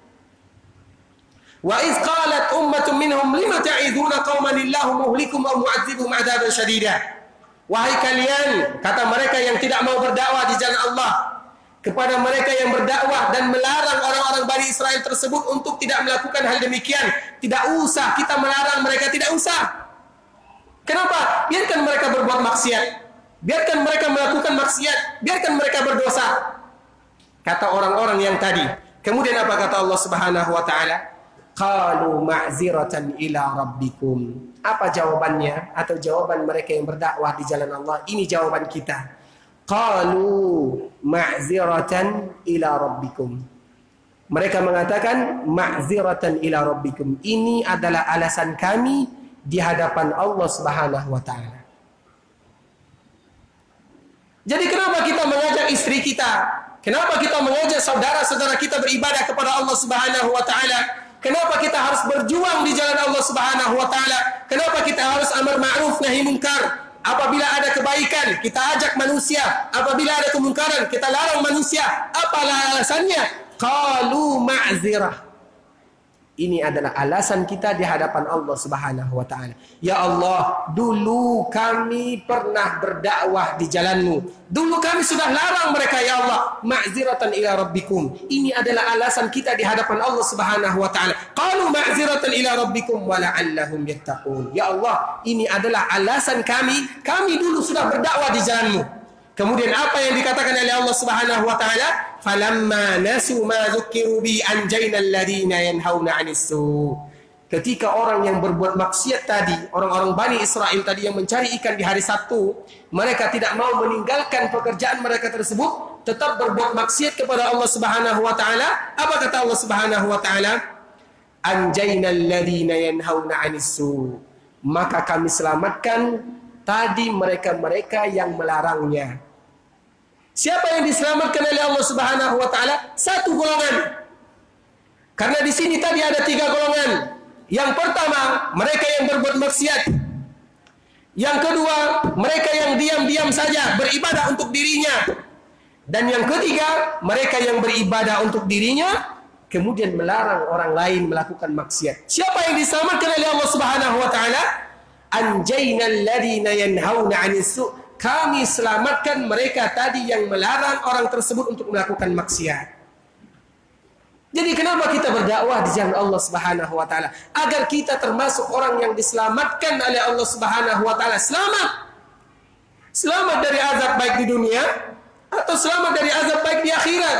Wa iz qalat ummatun minhum lima ta'iduna qauman illahu muhlikum aw mu'adzibuhum 'adzaban syadida. Wahai kalian, kata mereka yang tidak mau berdakwah di jalan Allah, kepada mereka yang berdakwah dan melarang orang-orang Bani Israel tersebut untuk tidak melakukan hal demikian. Tidak usah kita melarang mereka, tidak usah. Kenapa? Biarkan mereka berbuat maksiat. Biarkan mereka melakukan maksiat. Biarkan mereka berdosa. Kata orang-orang yang tadi. Kemudian apa kata Allah Subhanahu wa taala? Qalu ma'ziratan ila rabbikum. Apa jawabannya atau jawaban mereka yang berdakwah di jalan Allah? Ini jawaban kita. Qalu ma'ziratan ila rabbikum. Mereka mengatakan ma'ziratan ila rabbikum. Ini adalah alasan kami di hadapan Allah Subhanahu wa taala. Jadi kenapa kita mengajak istri kita? Kenapa kita mengajak saudara-saudara kita beribadah kepada Allah Subhanahu wa taala? Kenapa kita harus berjuang di jalan Allah Subhanahu wa taala? Kenapa kita harus amar ma'ruf nahi munkar? Apabila ada kebaikan, kita ajak manusia. Apabila ada kemungkaran, kita larang manusia. Apalah alasannya? Qalu ma'zirah. Ini adalah alasan kita di hadapan Allah Subhanahu wa taala. Ya Allah, dulu kami pernah berdakwah di jalan-Mu. Dulu kami sudah larang mereka, ya Allah. Ma'ziratan ila rabbikum. Ini adalah alasan kita di hadapan Allah Subhanahu wa taala. Qalu ma'ziratan ila rabbikum wa la'allahum yattaqun. Ya Allah, ini adalah alasan kami. Kami dulu sudah berdakwah di jalan-Mu. Kemudian apa yang dikatakan oleh Allah Subhanahu wa taala? Falamma nasu ma dzukiru bi anjayna alladhina yanhauna 'anis su. Ketika orang yang berbuat maksiat tadi, orang-orang Bani Israel tadi yang mencari ikan di hari Sabtu, mereka tidak mau meninggalkan pekerjaan mereka tersebut, tetap berbuat maksiat kepada Allah Subhanahu wa taala. Apa kata Allah Subhanahu wa taala? Anjayna alladhina yanhauna 'anis su. Maka kami selamatkan tadi mereka-mereka yang melarangnya. Siapa yang diselamatkan oleh Allah Subhanahu wa taala? Satu golongan. Karena di sini tadi ada 3 golongan. Yang pertama, mereka yang berbuat maksiat. Yang kedua, mereka yang diam-diam saja beribadah untuk dirinya. Dan yang ketiga, mereka yang beribadah untuk dirinya kemudian melarang orang lain melakukan maksiat. Siapa yang diselamatkan oleh Allah Subhanahu wa taala? Anjaynal ladzina yanhauna 'anis su'. Kami selamatkan mereka tadi yang melarang orang tersebut untuk melakukan maksiat. Jadi kenapa kita berdakwah di jalan Allah Subhanahu wa taala? Agar kita termasuk orang yang diselamatkan oleh Allah Subhanahu wa taala. Selamat. Selamat dari azab baik di dunia atau selamat dari azab baik di akhirat.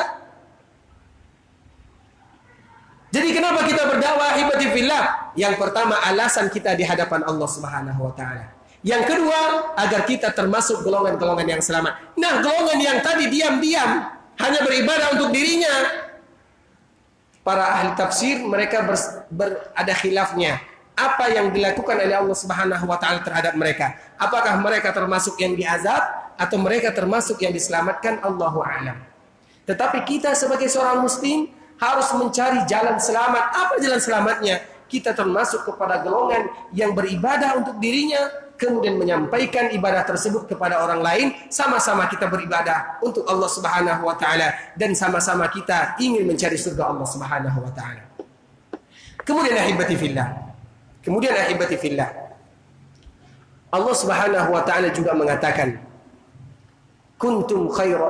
Jadi kenapa kita berdakwah hibati fillah? Yang pertama, alasan kita di hadapan Allah Subhanahu wa taala. Yang kedua, agar kita termasuk golongan-golongan yang selamat. Nah, golongan yang tadi diam-diam hanya beribadah untuk dirinya. Para ahli tafsir mereka ada khilafnya. Apa yang dilakukan oleh Allah Subhanahu wa taala terhadap mereka? Apakah mereka termasuk yang diazab atau mereka termasuk yang diselamatkan? Allahu a'lam. Tetapi kita sebagai seorang muslim harus mencari jalan selamat. Apa jalan selamatnya? Kita termasuk kepada golongan yang beribadah untuk dirinya, kemudian menyampaikan ibadah tersebut kepada orang lain. Sama-sama kita beribadah untuk Allah Subhanahu wa taala dan sama-sama kita ingin mencari surga Allah Subhanahu wa taala. Kemudian ahibati fillah. Allah Subhanahu wa taala juga mengatakan, kuntum khaira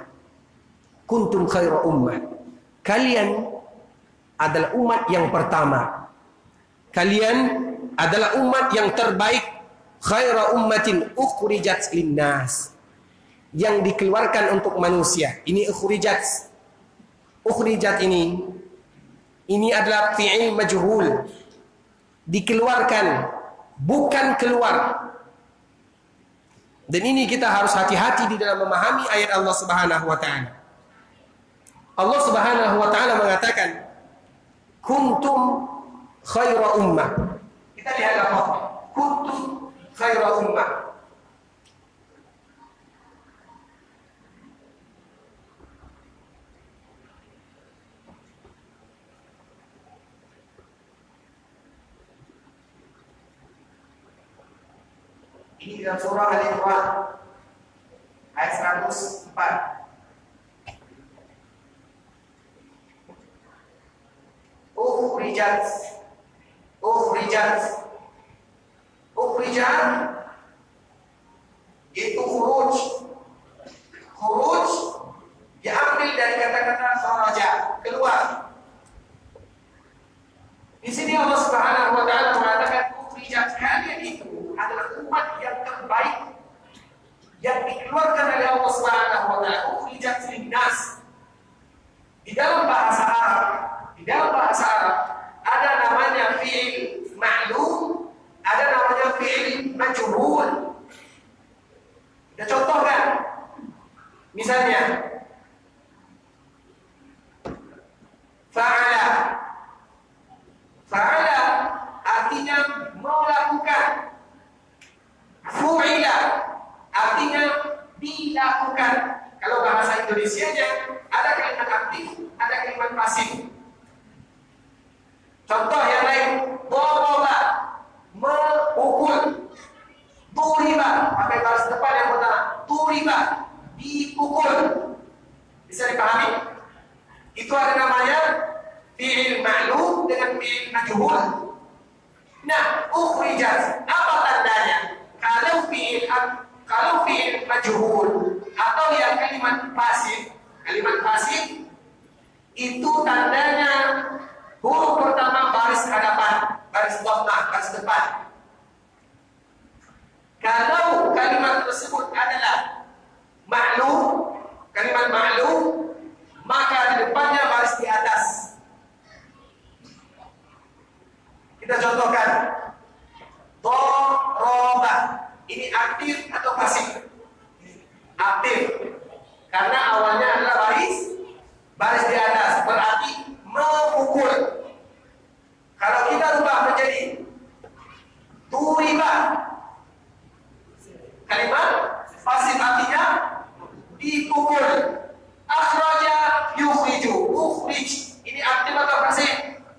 ummah. Kalian adalah umat yang pertama. Kalian adalah umat yang terbaik. Khaira ummatin ukhrijat linnas. Yang dikeluarkan untuk manusia. Ini ukhrijat. Ukhrijat ini adalah fi'il majhul. Dikeluarkan, bukan keluar. Dan ini kita harus hati-hati di dalam memahami ayat Allah Subhanahu wa taala. Allah Subhanahu wa taala mengatakan, kuntum khaira ummah. Kita lihat apa? Kuntum khaira ummah. Ini dalam surah Al-Imran ayat 104. Ukhrijat itu khuruj diambil dari kata-kata kharaja, keluar. Di sini Allah Subhanahu wa taala mengatakan ukhrijat, kalian itu adalah umat yang terbaik yang dikeluarkan oleh Allah Subhanahu wa taala. Ukhrijat linnas. Di dalam bahasa Arab ada namanya fi'il ma'lum, ada namanya fi'il majhul. Kita contohkan. Misalnya Fa'ala artinya melakukan. Fu'ila artinya dilakukan. Kalau bahasa Indonesianya ada kalimat aktif, ada kalimat pasif. Contoh yang lain, daraba, memukul. Turiba, pakai baris depan yang pertama. Turiba, dipukul. Bisa dipahami? Itu ada namanya fi'il ma'lum dengan fi'il majhul. Nah, ukhrijat, apa tandanya? Kalau fi'il majhul atau yang kalimat pasif itu tandanya huruf pertama baris hadapan, baris dhammah, baris depan. Kalau kalimat tersebut adalah ma'lum, kalimat ma'lum, maka di depannya baris di atas. Kita contohkan. Daraba. Ini aktif atau pasif? Aktif. Karena awalnya adalah baris di atas, berarti memukul. Kalau kita rubah menjadi turiba, kalimat pasif artinya dipukul. Akhraja yukhriju, ukhrij. Ini aktif atau pasif?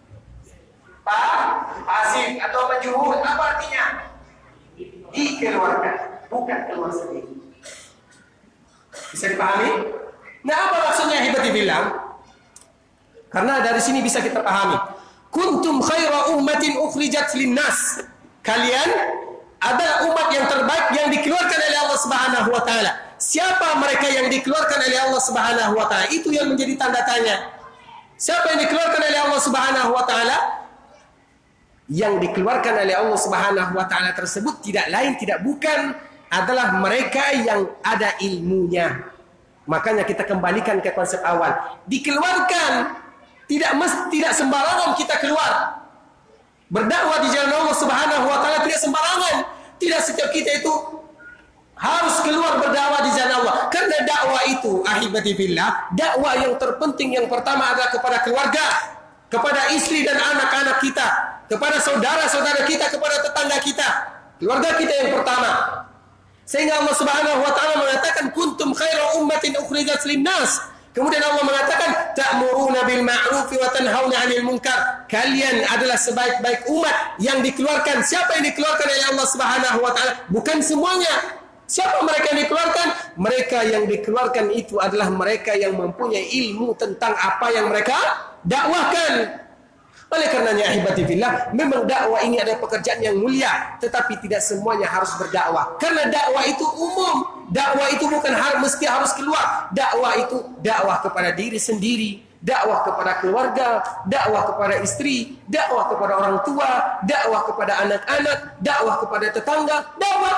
Pasif atau majhul. Apa artinya? Dikeluarkan, bukan keluar sendiri. Bisa dipahami? Nah, apa maksudnya hibati billah? Karena dari sini bisa kita pahami. Kuntum khaira ummatin ukhrijat linnas. Kalian adalah umat yang terbaik yang dikeluarkan oleh Allah Subhanahu wa taala. Siapa mereka yang dikeluarkan oleh Allah Subhanahu wa taala? Itu yang menjadi tanda tanya. Siapa yang dikeluarkan oleh Allah Subhanahu wa taala? Yang dikeluarkan oleh Allah Subhanahu wa taala tersebut tidak lain tidak bukan adalah mereka yang ada ilmunya. Makanya kita kembalikan ke konsep awal. Dikeluarkan tidak sembarangan kita keluar. Berdakwah di jalan Allah Subhanahu wa taala tidak sembarangan. Tidak setiap kita itu harus keluar berdakwah di jalan Allah. Karena dakwah itu, ahibati fillah, dakwah yang terpenting yang pertama adalah kepada keluarga, kepada istri dan anak-anak kita, kepada saudara-saudara kita, kepada tetangga kita. Keluarga kita yang pertama. Sehingga Allah Subhanahu wa taala mengatakan kuntum khairu ummatin ukhrijat linnas. Kemudian Allah mengatakan ta'muruna bil ma'ruf wa tanhauna 'anil munkar. Kalian adalah sebaik-baik umat yang dikeluarkan. Siapa yang dikeluarkan oleh Allah Subhanahu wa taala? Bukan semuanya. Siapa mereka yang dikeluarkan? Mereka yang dikeluarkan itu adalah mereka yang mempunyai ilmu tentang apa yang mereka dakwahkan. Oleh karenanya ahibati fillah, memang dakwah ini adalah pekerjaan yang mulia, tetapi tidak semuanya harus berdakwah. Karena dakwah itu umum. Dakwah itu bukan mesti harus keluar. Dakwah itu dakwah kepada diri sendiri, dakwah kepada keluarga, dakwah kepada istri, dakwah kepada orang tua, dakwah kepada anak-anak, dakwah kepada tetangga, dakwah.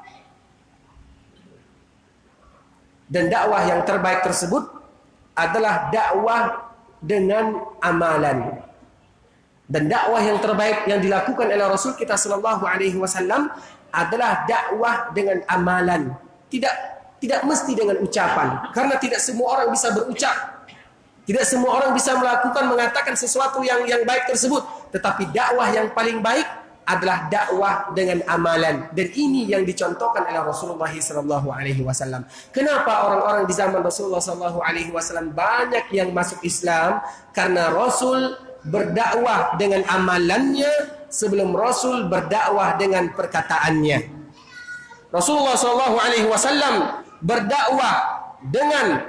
Dan dakwah yang terbaik tersebut adalah dakwah dengan amalan. Dan dakwah yang terbaik yang dilakukan oleh Rasul kita sallallahu alaihi wasallam adalah dakwah dengan amalan. Tidak mesti dengan ucapan, karena tidak semua orang bisa berucap. Tidak semua orang bisa mengatakan sesuatu yang baik tersebut, tetapi dakwah yang paling baik adalah dakwah dengan amalan. Dan ini yang dicontohkan oleh Rasulullah sallallahu alaihi wasallam. Kenapa orang-orang di zaman Rasulullah sallallahu alaihi wasallam banyak yang masuk Islam? Karena Rasul berdakwah dengan amalannya sebelum Rasul berdakwah dengan perkataannya. Rasulullah SAW berdakwah dengan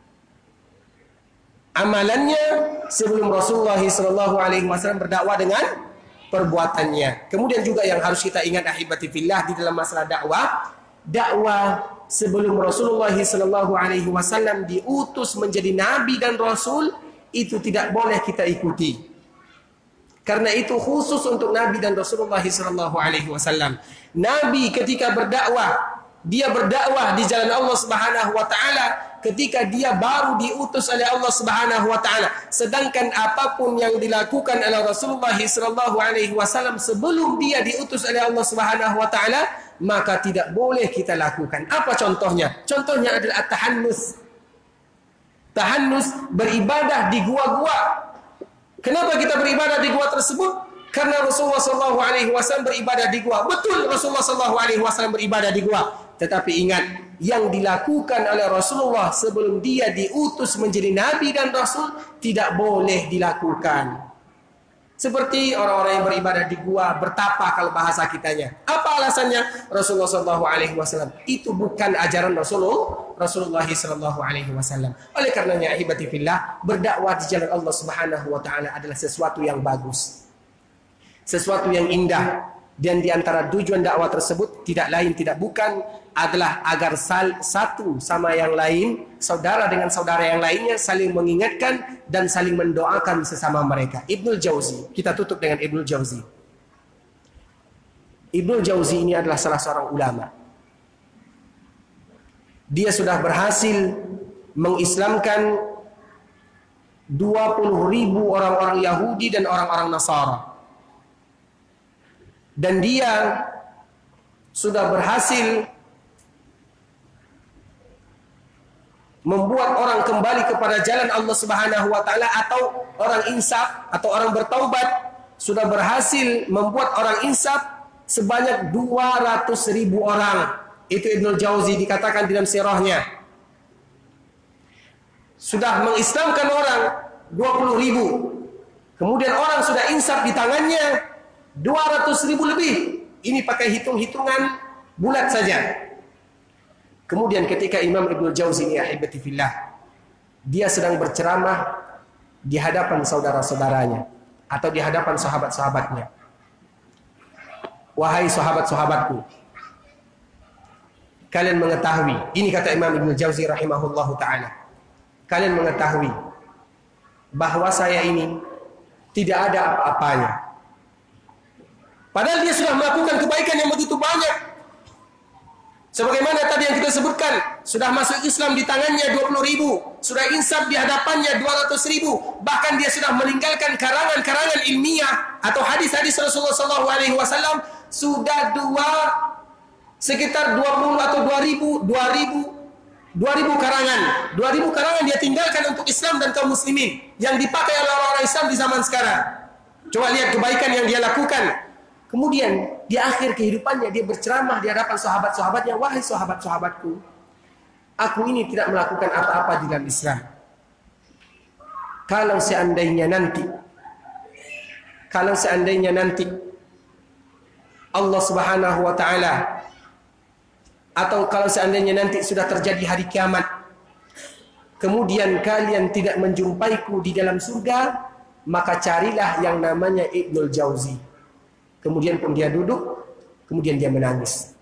amalannya sebelum Rasulullah SAW berdakwah dengan perbuatannya. Kemudian juga yang harus kita ingat ahibati fillah di dalam masalah dakwah sebelum Rasulullah SAW diutus menjadi nabi dan rasul, itu tidak boleh kita ikuti. Karena itu khusus untuk nabi dan Rasulullah SAW. Nabi ketika berdakwah, dia berdakwah di jalan Allah Subhanahu wa taala ketika dia baru diutus oleh Allah Subhanahu wa taala. Sedangkan apapun yang dilakukan oleh Rasulullah SAW sebelum dia diutus oleh Allah Subhanahu wa taala, maka tidak boleh kita lakukan. Apa contohnya? Contohnya adalah at-tahannus. Tahannus, beribadah di gua-gua. Kenapa kita beribadah di gua tersebut? Karena Rasulullah SAW beribadah di gua. Betul, Rasulullah SAW beribadah di gua. Tetapi ingat, yang dilakukan oleh Rasulullah sebelum dia diutus menjadi nabi dan rasul tidak boleh dilakukan. Seperti orang-orang yang beribadah di gua, bertapa kalau bahasa kitanya. Apa alasannya? Rasulullah SAW itu bukan ajaran Rasulullah SAW. Oleh karenanya, ahibati fillah, berdakwah di jalan Allah Subhanahu wa taala adalah sesuatu yang bagus, sesuatu yang indah. Dan di antara tujuan dakwah tersebut tidak lain tidak bukan adalah agar satu sama yang lain, saudara dengan saudara yang lainnya saling mengingatkan dan saling mendoakan sesama mereka. Ibnul Jauzi, kita tutup dengan Ibnul Jauzi. Ibnul Jauzi ini adalah salah seorang ulama. Dia sudah berhasil mengislamkan 20.000 orang-orang Yahudi dan orang-orang Nasara. Dan dia sudah berhasil membuat orang kembali kepada jalan Allah Subhanahu wa taala, atau orang insaf atau orang bertaubat. Sudah berhasil membuat orang insaf sebanyak 200.000 orang. Itu Ibnul Jauzi dikatakan dalam sirahnya. Sudah mengislamkan orang 20.000. Kemudian orang sudah insaf di tangannya 200.000 lebih. Ini pakai hitung-hitungan bulat saja. Kemudian ketika Imam Ibnul Jauzi ini ahibati fillah, dia sedang berceramah di hadapan saudara-saudaranya atau di hadapan sahabat-sahabatnya. Wahai sahabat-sahabatku, kalian mengetahui, ini kata Imam Ibnul Jauzi rahimahullahu ta'ala, kalian mengetahui bahwa saya ini tidak ada apa-apanya. Padahal dia sudah melakukan kebaikan yang begitu banyak. Sebagaimana tadi yang kita sebutkan, sudah masuk Islam di tangannya 20.000, sudah insaf di hadapannya 200.000, bahkan dia sudah meninggalkan karangan-karangan ilmiah atau hadis-hadis Rasulullah SAW sudah sekitar 20 atau 2.000 karangan. 2.000 karangan dia tinggalkan untuk Islam dan kaum muslimin yang dipakai oleh orang-orang Islam di zaman sekarang. Coba lihat kebaikan yang dia lakukan. Kemudian di akhir kehidupannya dia berceramah di hadapan sahabat-sahabatnya, wahai sahabat-sahabatku, aku ini tidak melakukan apa-apa di dalam Islam. Kalau seandainya nanti Allah Subhanahu wa taala, atau kalau seandainya nanti sudah terjadi hari kiamat, kemudian kalian tidak menjumpaiku di dalam surga, maka carilah yang namanya Ibnul Jauzi. Kemudian pun dia duduk, kemudian dia menangis.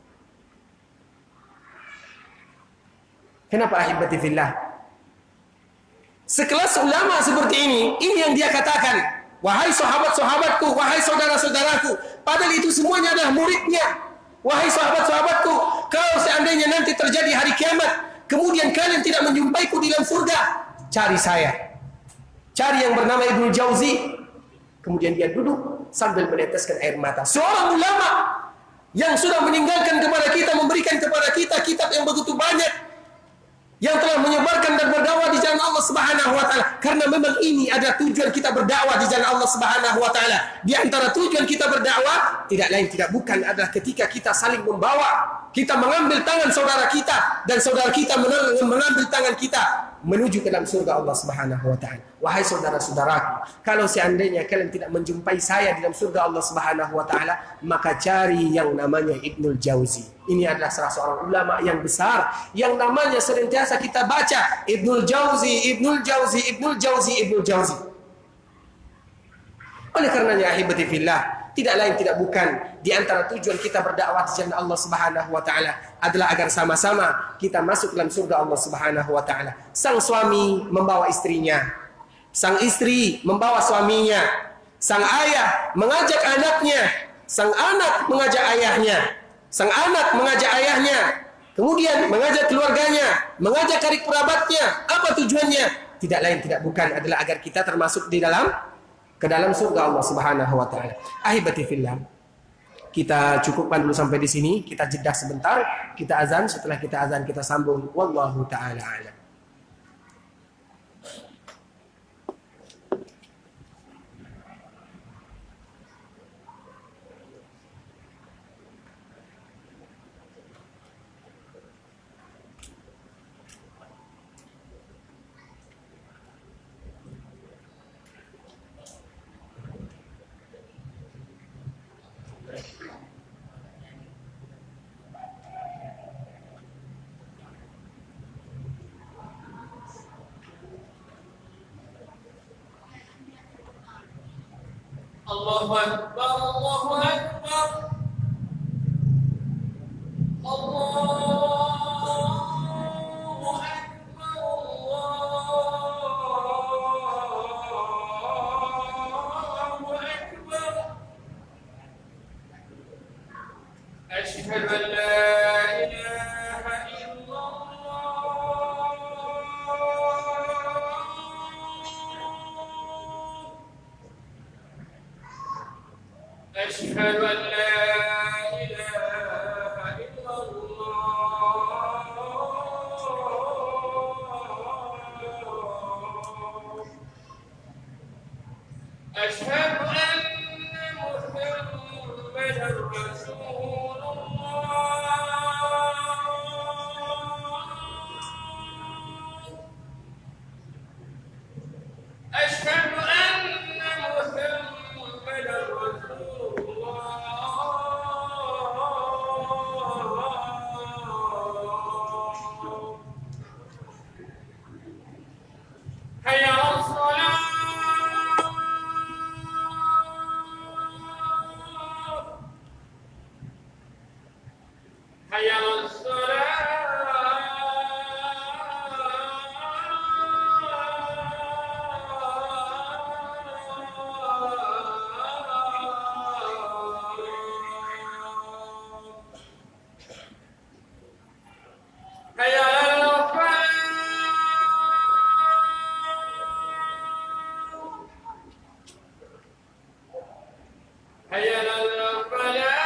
Kenapa ahibati fillah? Sekelas ulama seperti ini yang dia katakan, wahai sahabat-sahabatku, wahai saudara-saudaraku, padahal itu semuanya adalah muridnya. Wahai sahabat-sahabatku, kalau seandainya nanti terjadi hari kiamat, kemudian kalian tidak menjumpaiku di dalam surga, cari saya. Cari yang bernama Ibnul Jauzi. Kemudian dia duduk sambil meneteskan air mata. Seorang ulama yang sudah meninggalkan kepada kita, memberikan kepada kita kitab yang begitu banyak, yang telah menyebarkan dan berdakwah di jalan Allah Subhanahu wa taala. Karena memang ini ada tujuan kita berdakwah di jalan Allah Subhanahu wa taala. Di antara tujuan kita berdakwah tidak lain tidak bukan adalah ketika kita saling membawa, kita mengambil tangan saudara kita dan saudara kita mengambil tangan kita. menuju ke dalam surga Allah Subhanahu wa taala. Wahai saudara-saudaraku, kalau seandainya kalian tidak menjumpai saya di dalam surga Allah Subhanahu wa taala, maka cari yang namanya Ibnul Jauzi. Ini adalah salah seorang ulama yang besar yang namanya senantiasa kita baca, Ibnul Jauzi, Ibnul Jauzi, Ibnul Jauzi, Ibnul Jauzi. Oleh karenanya ahibati fillah, tidak lain tidak bukan di antara tujuan kita berdakwah di jalan Allah Subhanahu wa taala adalah agar sama-sama kita masuk dalam surga Allah Subhanahu wa taala. Sang suami membawa istrinya, sang istri membawa suaminya, sang ayah mengajak anaknya, sang anak mengajak ayahnya, sang anak mengajak ayahnya, kemudian mengajak keluarganya, mengajak karib kerabatnya. Apa tujuannya? Tidak lain tidak bukan adalah agar kita termasuk di dalam ke dalam surga Allah Subhanahu wa taala. Ahibati fillah, kita cukupkan dulu sampai di sini, kita jeda sebentar, kita azan, setelah kita azan kita sambung. Wallahu taala a'lam. Allahu Akbar, Allahu Akbar, Allahu Akbar, Allahu Akbar. Asyhadu an la ilaha illallah. Asyhadu an la ilaha illallah. Asyhadu anna Muhammadar Rasulullah. Asyhadu anna Muhammadar Rasulullah. Hayya 'alas shalah. Hayya 'alas Hayya 'alal falah. Hayya 'alal falah.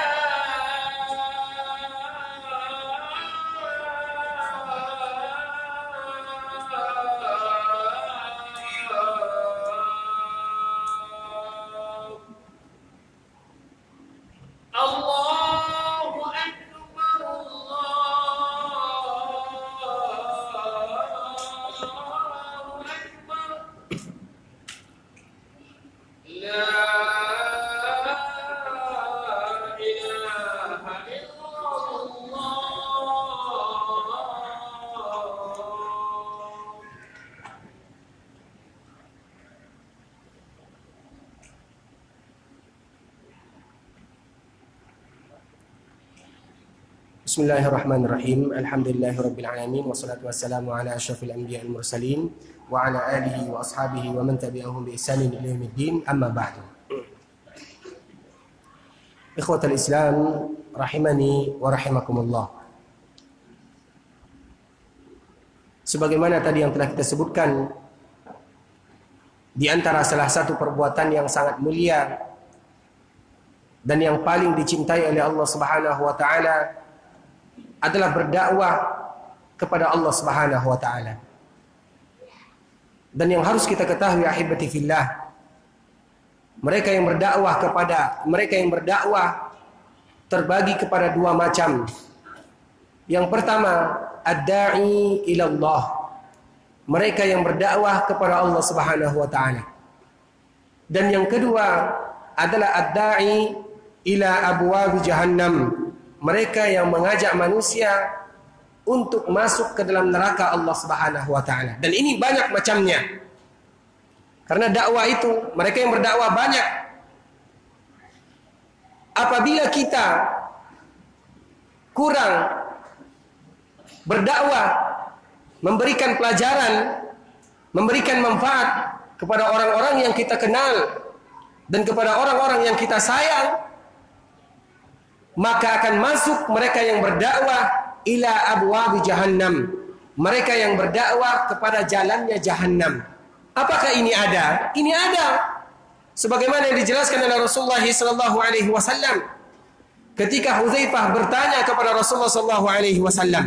Allahu Akbar, Allahu Akbar. La ilaha illallah. Bismillahirrahmanirrahim. Alhamdulillahirabbil alamin wassalatu wassalamu ala asyrafil anbiya'il mursalin wa ala alihi wa ashabihi wa man tabi'ahum bi ihsanin ila yaumiddin. Amma ba'du. Ikhwatal Islam rahimani wa rahimakumullah. Sebagaimana tadi yang telah kita sebutkan, di antara salah satu perbuatan yang sangat mulia dan yang paling dicintai oleh Allah Subhanahu wa taala adalah berdakwah kepada Allah Subhanahu wa taala. Dan yang harus kita ketahui ahibati fillah, mereka yang berdakwah terbagi kepada dua macam. Yang pertama, ad-da'i ila Allah, mereka yang berdakwah kepada Allah Subhanahu wa taala. Dan yang kedua adalah ad-da'i ila abwab jahannam, mereka yang mengajak manusia untuk masuk ke dalam neraka Allah Subhanahu wa taala. Dan ini banyak macamnya. Karena dakwah itu, mereka yang berdakwah banyak. Apabila kita kurang berdakwah, memberikan pelajaran, memberikan manfaat kepada orang-orang yang kita kenal dan kepada orang-orang yang kita sayang, maka akan masuk mereka yang berdakwah ila abwabi jahannam, mereka yang berdakwah kepada jalannya jahannam. Apakah ini ada? Ini ada. Sebagaimana yang dijelaskan oleh Rasulullah sallallahu alaihi wasallam ketika Hudzaifah bertanya kepada Rasulullah sallallahu alaihi wasallam.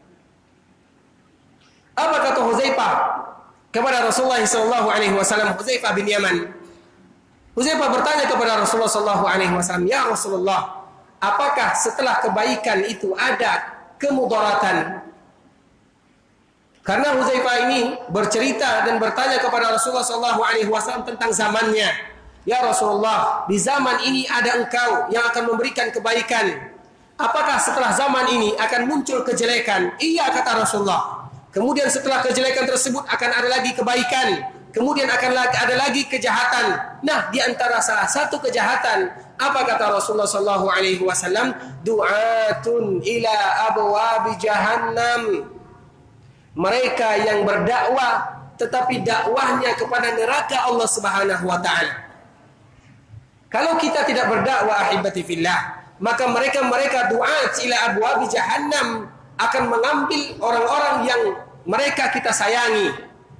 Apa kata Hudzaifah kepada Rasulullah sallallahu alaihi wasallam? Hudzaifah bin Yaman. Hudzaifah bertanya kepada Rasulullah sallallahu alaihi wasallam, "Ya Rasulullah, apakah setelah kebaikan itu ada kemudaratan?" Karena Hudzaifah ini bercerita dan bertanya kepada Rasulullah sallallahu alaihi wasallam tentang zamannya. "Ya Rasulullah, di zaman ini ada engkau yang akan memberikan kebaikan. Apakah setelah zaman ini akan muncul kejelekan?" "Iya," kata Rasulullah. "Kemudian setelah kejelekan tersebut akan ada lagi kebaikan. Kemudian akan ada lagi kejahatan. Nah, di antara salah satu kejahatan, apa kata Rasulullah sallallahu alaihi wasallam? Du'atun ila abwabi jahannam. Mereka yang berdakwah tetapi dakwahnya kepada neraka Allah Subhanahu wa taala." Kalau kita tidak berdakwah ahibati fillah, maka mereka du'at ila abwabi jahannam akan mengambil orang-orang yang mereka kita sayangi.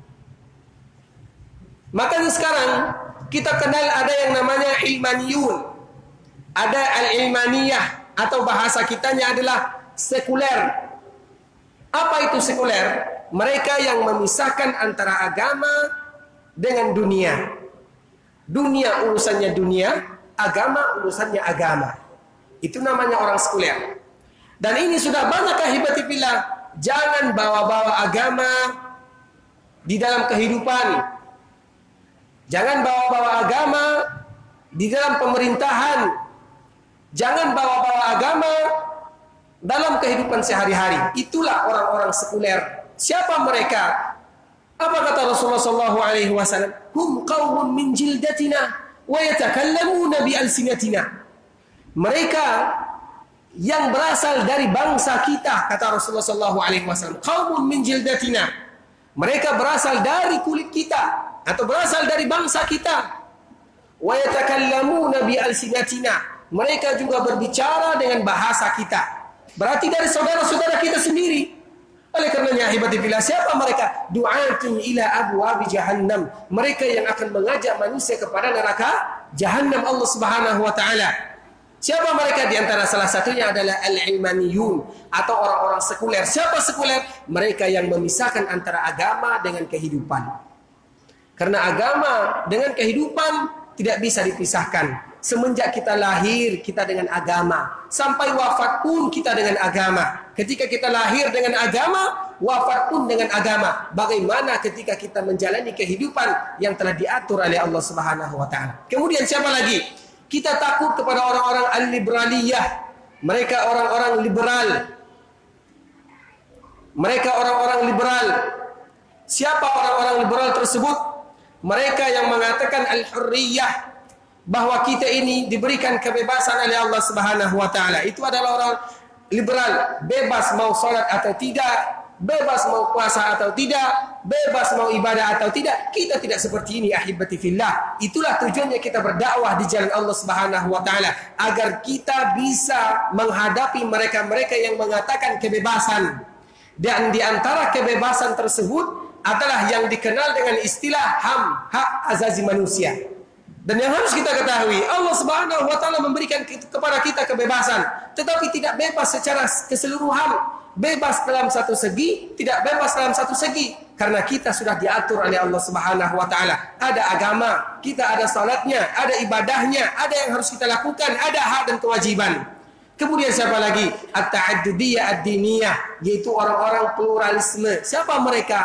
Makanya sekarang kita kenal ada yang namanya ilmaniyun, ada al-ilmaniyah, atau bahasa kitanya adalah sekuler. Apa itu sekuler? Mereka yang memisahkan antara agama dengan dunia. Dunia urusannya dunia, agama urusannya agama. Itu namanya orang sekuler. Dan ini sudah banyak ahibati fillah. Jangan bawa-bawa agama di dalam kehidupan. Jangan bawa-bawa agama di dalam pemerintahan. Jangan bawa-bawa agama dalam kehidupan sehari-hari. Itulah orang-orang sekuler. Siapa mereka? Apa kata Rasulullah sallallahu alaihi wasallam? Hum qaumun min jildatina wa yatakallamuna bi alsinatina. Mereka yang berasal dari bangsa kita, kata Rasulullah sallallahu alaihi wasallam. Qaumun min jildatina. Mereka berasal dari kulit kita atau berasal dari bangsa kita. Wa yatakallamuna bi alsinatina. Mereka juga berbicara dengan bahasa kita. Berarti dari saudara-saudara kita sendiri. Oleh karenanya ahibati fillah, siapa mereka? Du'atun ila abwabi jahannam. Mereka yang akan mengajak manusia kepada neraka jahannam Allah Subhanahu wa taala. Siapa mereka? Di antara salah satunya adalah al-ilmaniyun atau orang-orang sekuler. Siapa sekuler? Mereka yang memisahkan antara agama dengan kehidupan. Karena agama dengan kehidupan tidak bisa dipisahkan. Semenjak kita lahir, kita dengan agama. Sampai wafat pun kita dengan agama. Ketika kita lahir dengan agama, wafat pun dengan agama. Bagaimana ketika kita menjalani kehidupan yang telah diatur oleh Allah Subhanahu wa taala? Kemudian siapa lagi? Kita takut kepada orang-orang al-liberaliyah. Mereka orang-orang liberal. Mereka orang-orang liberal. Siapa orang-orang liberal tersebut? Mereka yang mengatakan al-hurriyah, bahwa kita ini diberikan kebebasan oleh Allah Subhanahu wa taala. Itu adalah orang liberal, bebas mau salat atau tidak, bebas mau puasa atau tidak, bebas mau ibadah atau tidak. Kita tidak seperti ini ahibati fillah. Itulah tujuannya kita berdakwah di jalan Allah Subhanahu wa taala, agar kita bisa menghadapi mereka-mereka yang mengatakan kebebasan. Dan di antara kebebasan tersebut adalah yang dikenal dengan istilah HAM, hak azazi manusia. Dan yang harus kita ketahui, Allah Subhanahu wa taala memberikan kepada kita kebebasan, tetapi tidak bebas secara keseluruhan. Bebas dalam satu segi, tidak bebas dalam satu segi. Karena kita sudah diatur oleh Allah Subhanahu wa taala. Ada agama, kita ada salatnya, ada ibadahnya, ada yang harus kita lakukan, ada hak dan kewajiban. Kemudian siapa lagi? At-ta'addudiyah ad-diniyah, yaitu orang-orang pluralisme. Siapa mereka?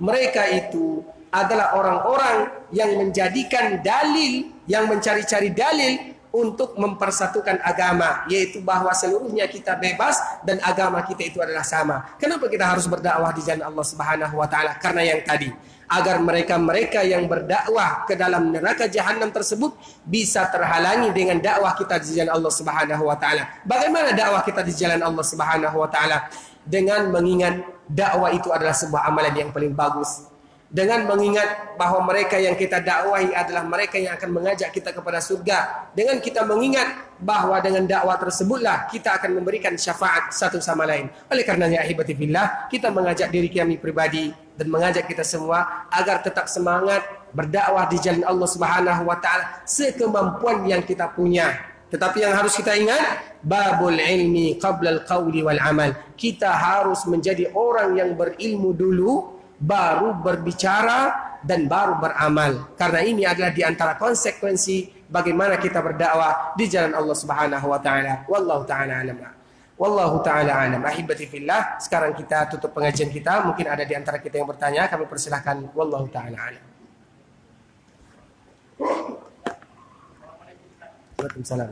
Mereka itu adalah orang-orang yang menjadikan dalil, yang mencari-cari dalil untuk mempersatukan agama, yaitu bahwa seluruhnya kita bebas dan agama kita itu adalah sama. Kenapa kita harus berdakwah di jalan Allah Subhanahu wa taala? Karena yang tadi, agar mereka-mereka yang berdakwah ke dalam neraka jahanam tersebut bisa terhalangi dengan dakwah kita di jalan Allah Subhanahu wa taala. Bagaimana dakwah kita di jalan Allah Subhanahu wa taala? Dengan mengingat dakwah itu adalah sebuah amalan yang paling bagus. Dengan mengingat bahwa mereka yang kita dakwahi adalah mereka yang akan mengajak kita kepada surga. Dengan kita mengingat bahwa dengan dakwah tersebutlah kita akan memberikan syafaat satu sama lain. Oleh karenanya ahibati fillah, kita mengajak diri kami pribadi dan mengajak kita semua agar tetap semangat berdakwah di jalan Allah Subhanahu wa taala sekemampuan yang kita punya. Tetapi yang harus kita ingat, babul ilmi qabla al-qawli wal amal. Kita harus menjadi orang yang berilmu dulu, baru berbicara dan baru beramal. Karena ini adalah di antara konsekuensi bagaimana kita berdakwah di jalan Allah Subhanahu wa taala. Wallahu taala alam. Wallahu taala alam. Ahibati fillah, sekarang kita tutup pengajian kita. Mungkin ada di antara kita yang bertanya, kami persilahkan. Wallahu taala alam. Waalaikumsalam.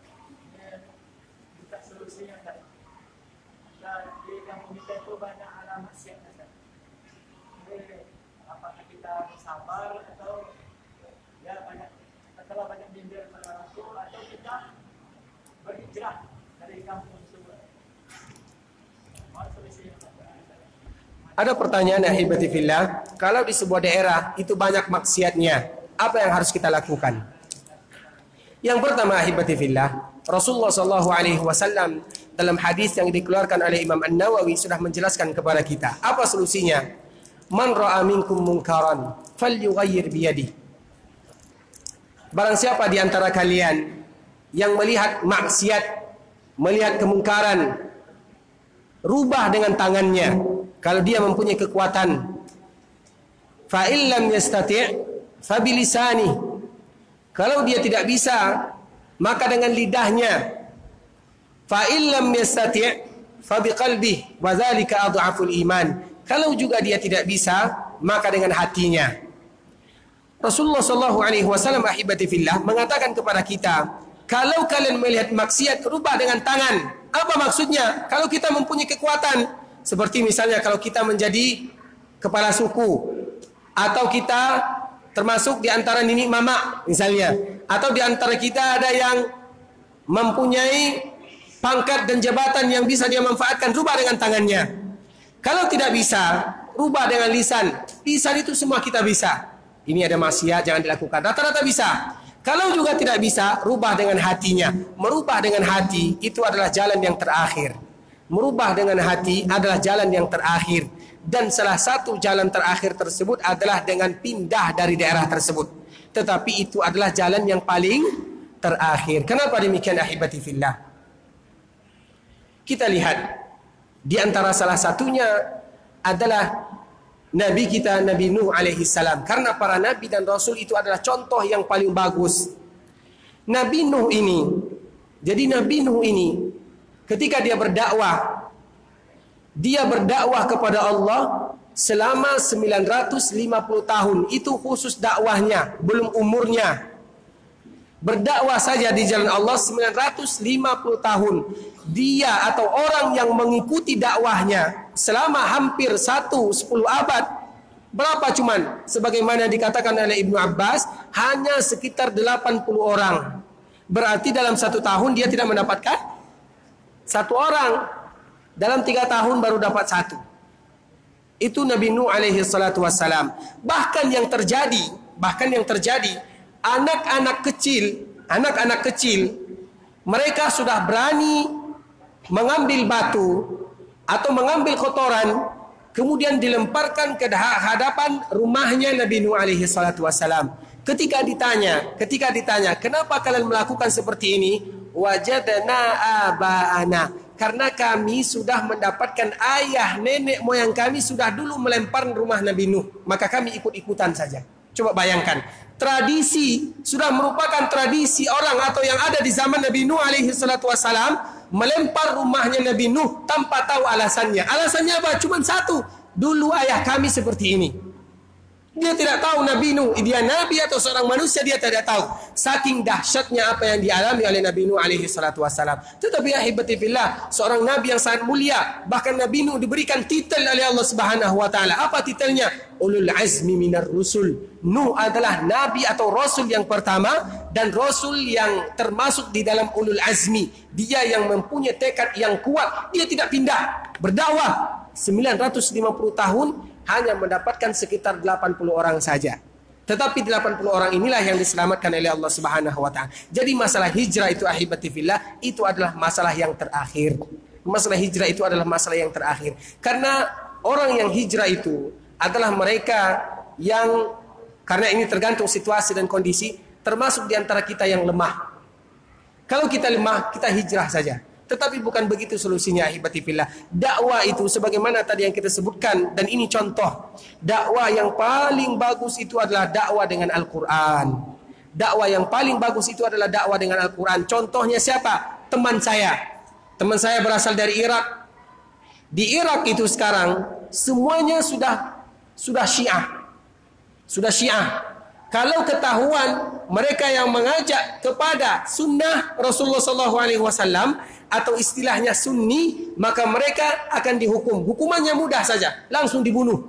Minta solusinya kan. Di kampung kita itu banyak anak maksiat kan. Apakah kita sabar atau ya banyak setelah banyak bimbel pada orang tua, atau kita berhijrah dari kampung tersebut. Apa solusinya? Ada pertanyaan ahibati fillah, kalau di sebuah daerah itu banyak maksiatnya, apa yang harus kita lakukan? Yang pertama ahibati fillah, Rasulullah SAW dalam hadis yang dikeluarkan oleh Imam An-Nawawi sudah menjelaskan kepada kita. Apa solusinya? Man ra'a minkum munkaran falyughayyir biyadihi. Barang siapa di antara kalian yang melihat maksiat, melihat kemungkaran, rubah dengan tangannya. Kalau dia mempunyai kekuatan. Fa illam yastati' fa bilisani. Kalau dia tidak bisa, maka dengan lidahnya. Fa illam yastati' fa biqalbihi wa dzalika adhaful iman. Kalau juga dia tidak bisa, maka dengan hatinya. Rasulullah SAW ahibati fillah mengatakan kepada kita, kalau kalian melihat maksiat, rubah dengan tangan. Apa maksudnya? Kalau kita mempunyai kekuatan, seperti misalnya kalau kita menjadi kepala suku, atau kita termasuk di antara nini mama misalnya, atau di antara kita ada yang mempunyai pangkat dan jabatan yang bisa dia manfaatkan, rubah dengan tangannya. Kalau tidak bisa, rubah dengan lisan. Lisan itu semua kita bisa. Ini ada maksiat, jangan dilakukan. Rata-rata bisa. Kalau juga tidak bisa, rubah dengan hatinya. Merubah dengan hati itu adalah jalan yang terakhir. Merubah dengan hati adalah jalan yang terakhir. Dan salah satu jalan terakhir tersebut adalah dengan pindah dari daerah tersebut. Tetapi itu adalah jalan yang paling terakhir. Kenapa demikian ahibati fillah? Kita lihat, di antara salah satunya adalah Nabi kita, Nabi Nuh alaihi salam. Karena para Nabi dan Rasul itu adalah contoh yang paling bagus. Nabi Nuh ini, jadi Nabi Nuh ini, ketika dia berdakwah kepada Allah selama 950 tahun. Itu khusus dakwahnya, belum umurnya. Berdakwah saja di jalan Allah 950 tahun. Dia atau orang yang mengikuti dakwahnya selama hampir 10 abad. Berapa cuman? Sebagaimana dikatakan oleh Ibnu Abbas, hanya sekitar 80 orang. Berarti dalam 1 tahun dia tidak mendapatkan 1 orang. Dalam 3 tahun baru dapat 1. Itu Nabi Nuh alaihi salatu wassalam. Bahkan yang terjadi, anak-anak kecil, mereka sudah berani mengambil batu atau mengambil kotoran, kemudian dilemparkan ke hadapan rumahnya Nabi Nuh alaihi salatu wassalam. Ketika ditanya, kenapa kalian melakukan seperti ini? Wajadna aba'ana. Karena kami sudah mendapatkan ayah nenek moyang kami sudah dulu melempar rumah Nabi Nuh, maka kami ikut-ikutan saja. Coba bayangkan, tradisi sudah merupakan tradisi orang atau yang ada di zaman Nabi Nuh alaihi salatu wassalam, melempar rumahnya Nabi Nuh tanpa tahu alasannya. Alasannya apa? Cuma satu, dulu ayah kami seperti ini. Dia tidak tahu Nabi Nuh, dia Nabi atau seorang manusia, dia tidak tahu. Saking dahsyatnya apa yang dialami oleh Nabi Nuh alaihi salatu wassalam. Tetapi ahibati fillah, seorang Nabi yang sangat mulia. Bahkan Nabi Nuh diberikan titel oleh Allah Subhanahu wa ta'ala. Apa titelnya? Ulul azmi minar rusul. Nuh adalah Nabi atau Rasul yang pertama dan Rasul yang termasuk di dalam ulul azmi. Dia yang mempunyai tekad yang kuat. Dia tidak pindah berdakwah 950 tahun hanya mendapatkan sekitar 80 orang saja. Tetapi 80 orang inilah yang diselamatkan oleh Allah Subhanahu wa ta'ala. Jadi masalah hijrah itu ahibati fillah, itu adalah masalah yang terakhir. Masalah hijrah itu adalah masalah yang terakhir. Karena orang yang hijrah itu adalah mereka yang, karena ini tergantung situasi dan kondisi, termasuk di antara kita yang lemah. Kalau kita lemah, kita hijrah saja. Tetapi bukan begitu solusinya ahibati fillah. Dakwah itu sebagaimana tadi yang kita sebutkan, dan ini contoh. Dakwah yang paling bagus itu adalah dakwah dengan Al-Quran. Dakwah yang paling bagus itu adalah dakwah dengan Al-Quran. Contohnya siapa? Teman saya. Teman saya berasal dari Irak. Di Irak itu sekarang semuanya sudah Syiah. Sudah Syiah. Kalau ketahuan mereka yang mengajak kepada sunnah Rasulullah SAW atau istilahnya sunni, maka mereka akan dihukum. Hukumannya mudah saja, langsung dibunuh.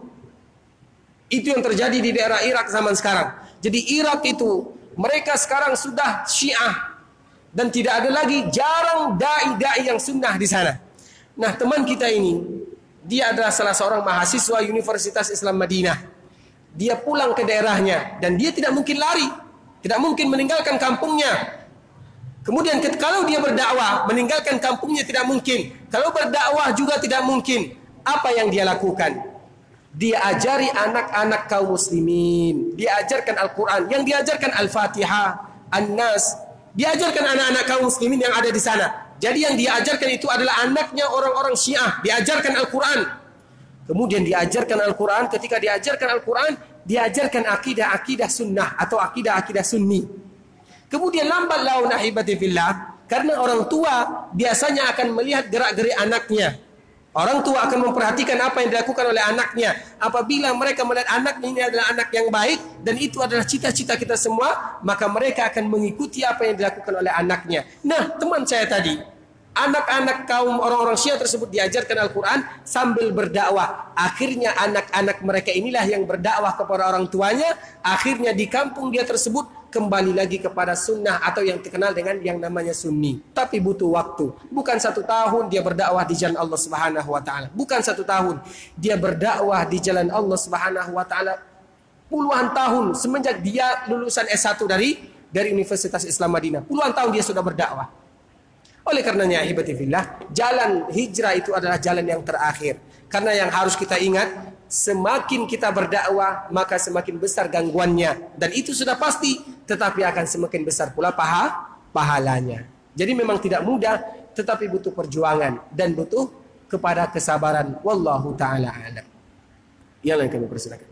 Itu yang terjadi di daerah Irak zaman sekarang. Jadi Irak itu mereka sekarang sudah Syiah dan tidak ada lagi, jarang dai-dai yang sunnah di sana. Nah, teman kita ini, dia adalah salah seorang mahasiswa Universitas Islam Madinah. Dia pulang ke daerahnya dan dia tidak mungkin lari, tidak mungkin meninggalkan kampungnya. Kemudian kalau dia berdakwah, meninggalkan kampungnya tidak mungkin. Kalau berdakwah juga tidak mungkin. Apa yang dia lakukan? Dia ajari anak-anak kaum muslimin. Dia ajarkan Al-Quran. Yang diajarkan Al-Fatihah, An-Nas. Diajarkan anak-anak kaum muslimin yang ada di sana. Jadi yang dia ajarkan itu adalah anaknya orang-orang Syiah. Diajarkan Al-Quran. Kemudian diajarkan Al-Quran. Ketika diajarkan Al-Quran, diajarkan akidah-akidah sunnah atau akidah-akidah sunni. Kemudian lambat laun ahibati fillah, karena orang tua biasanya akan melihat gerak-gerik anaknya. Orang tua akan memperhatikan apa yang dilakukan oleh anaknya. Apabila mereka melihat anaknya ini adalah anak yang baik dan itu adalah cita-cita kita semua, maka mereka akan mengikuti apa yang dilakukan oleh anaknya. Nah, teman saya tadi, anak-anak kaum orang-orang Syiah tersebut diajarkan Al-Quran sambil berdakwah. Akhirnya anak-anak mereka inilah yang berdakwah kepada orang tuanya. Akhirnya di kampung dia tersebut kembali lagi kepada sunnah atau yang dikenal dengan yang namanya sunni. Tapi butuh waktu. Bukan 1 tahun dia berdakwah di jalan Allah Subhanahu wa ta'ala. Bukan 1 tahun. Dia berdakwah di jalan Allah Subhanahu wa ta'ala puluhan tahun. Semenjak dia lulusan S1 dari Universitas Islam Madinah. Puluhan tahun dia sudah berdakwah. Oleh karenanya ahibati fillah, jalan hijrah itu adalah jalan yang terakhir. Karena yang harus kita ingat, semakin kita berdakwah, maka semakin besar gangguannya. Dan itu sudah pasti, tetapi akan semakin besar pula pahalanya. Jadi memang tidak mudah, tetapi butuh perjuangan. Dan butuh kepada kesabaran. Wallahu ta'ala a'lam. Yang lain kami persilakan.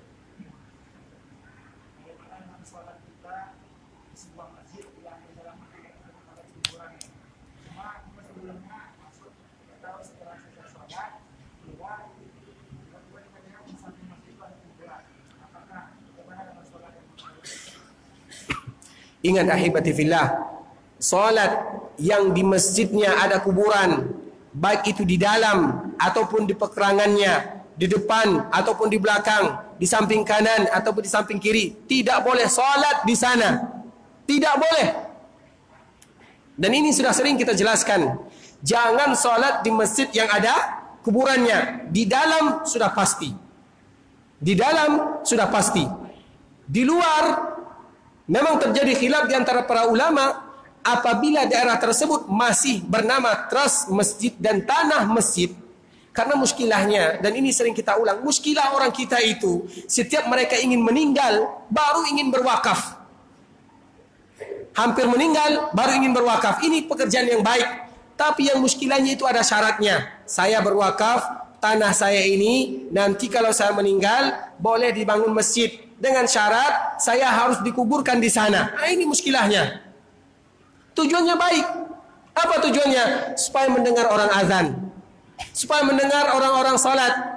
Ingat ahibati fillah, salat yang di masjidnya ada kuburan, baik itu di dalam ataupun di pekerangannya, di depan ataupun di belakang, di samping kanan ataupun di samping kiri, tidak boleh salat di sana. Tidak boleh. Dan ini sudah sering kita jelaskan. Jangan salat di masjid yang ada kuburannya. Di dalam sudah pasti. Di dalam sudah pasti. Di luar memang terjadi khilaf di antara para ulama apabila daerah tersebut masih bernama trust masjid dan tanah masjid. Karena muskilahnya, dan ini sering kita ulang, muskilah orang kita itu setiap mereka ingin meninggal baru ingin berwakaf. Hampir meninggal baru ingin berwakaf. Ini pekerjaan yang baik, tapi yang muskilahnya itu ada syaratnya. Saya berwakaf, tanah saya ini nanti kalau saya meninggal boleh dibangun masjid. Dengan syarat saya harus dikuburkan di sana. Nah, ini muskilahnya. Tujuannya baik. Apa tujuannya? Supaya mendengar orang azan, supaya mendengar orang-orang salat,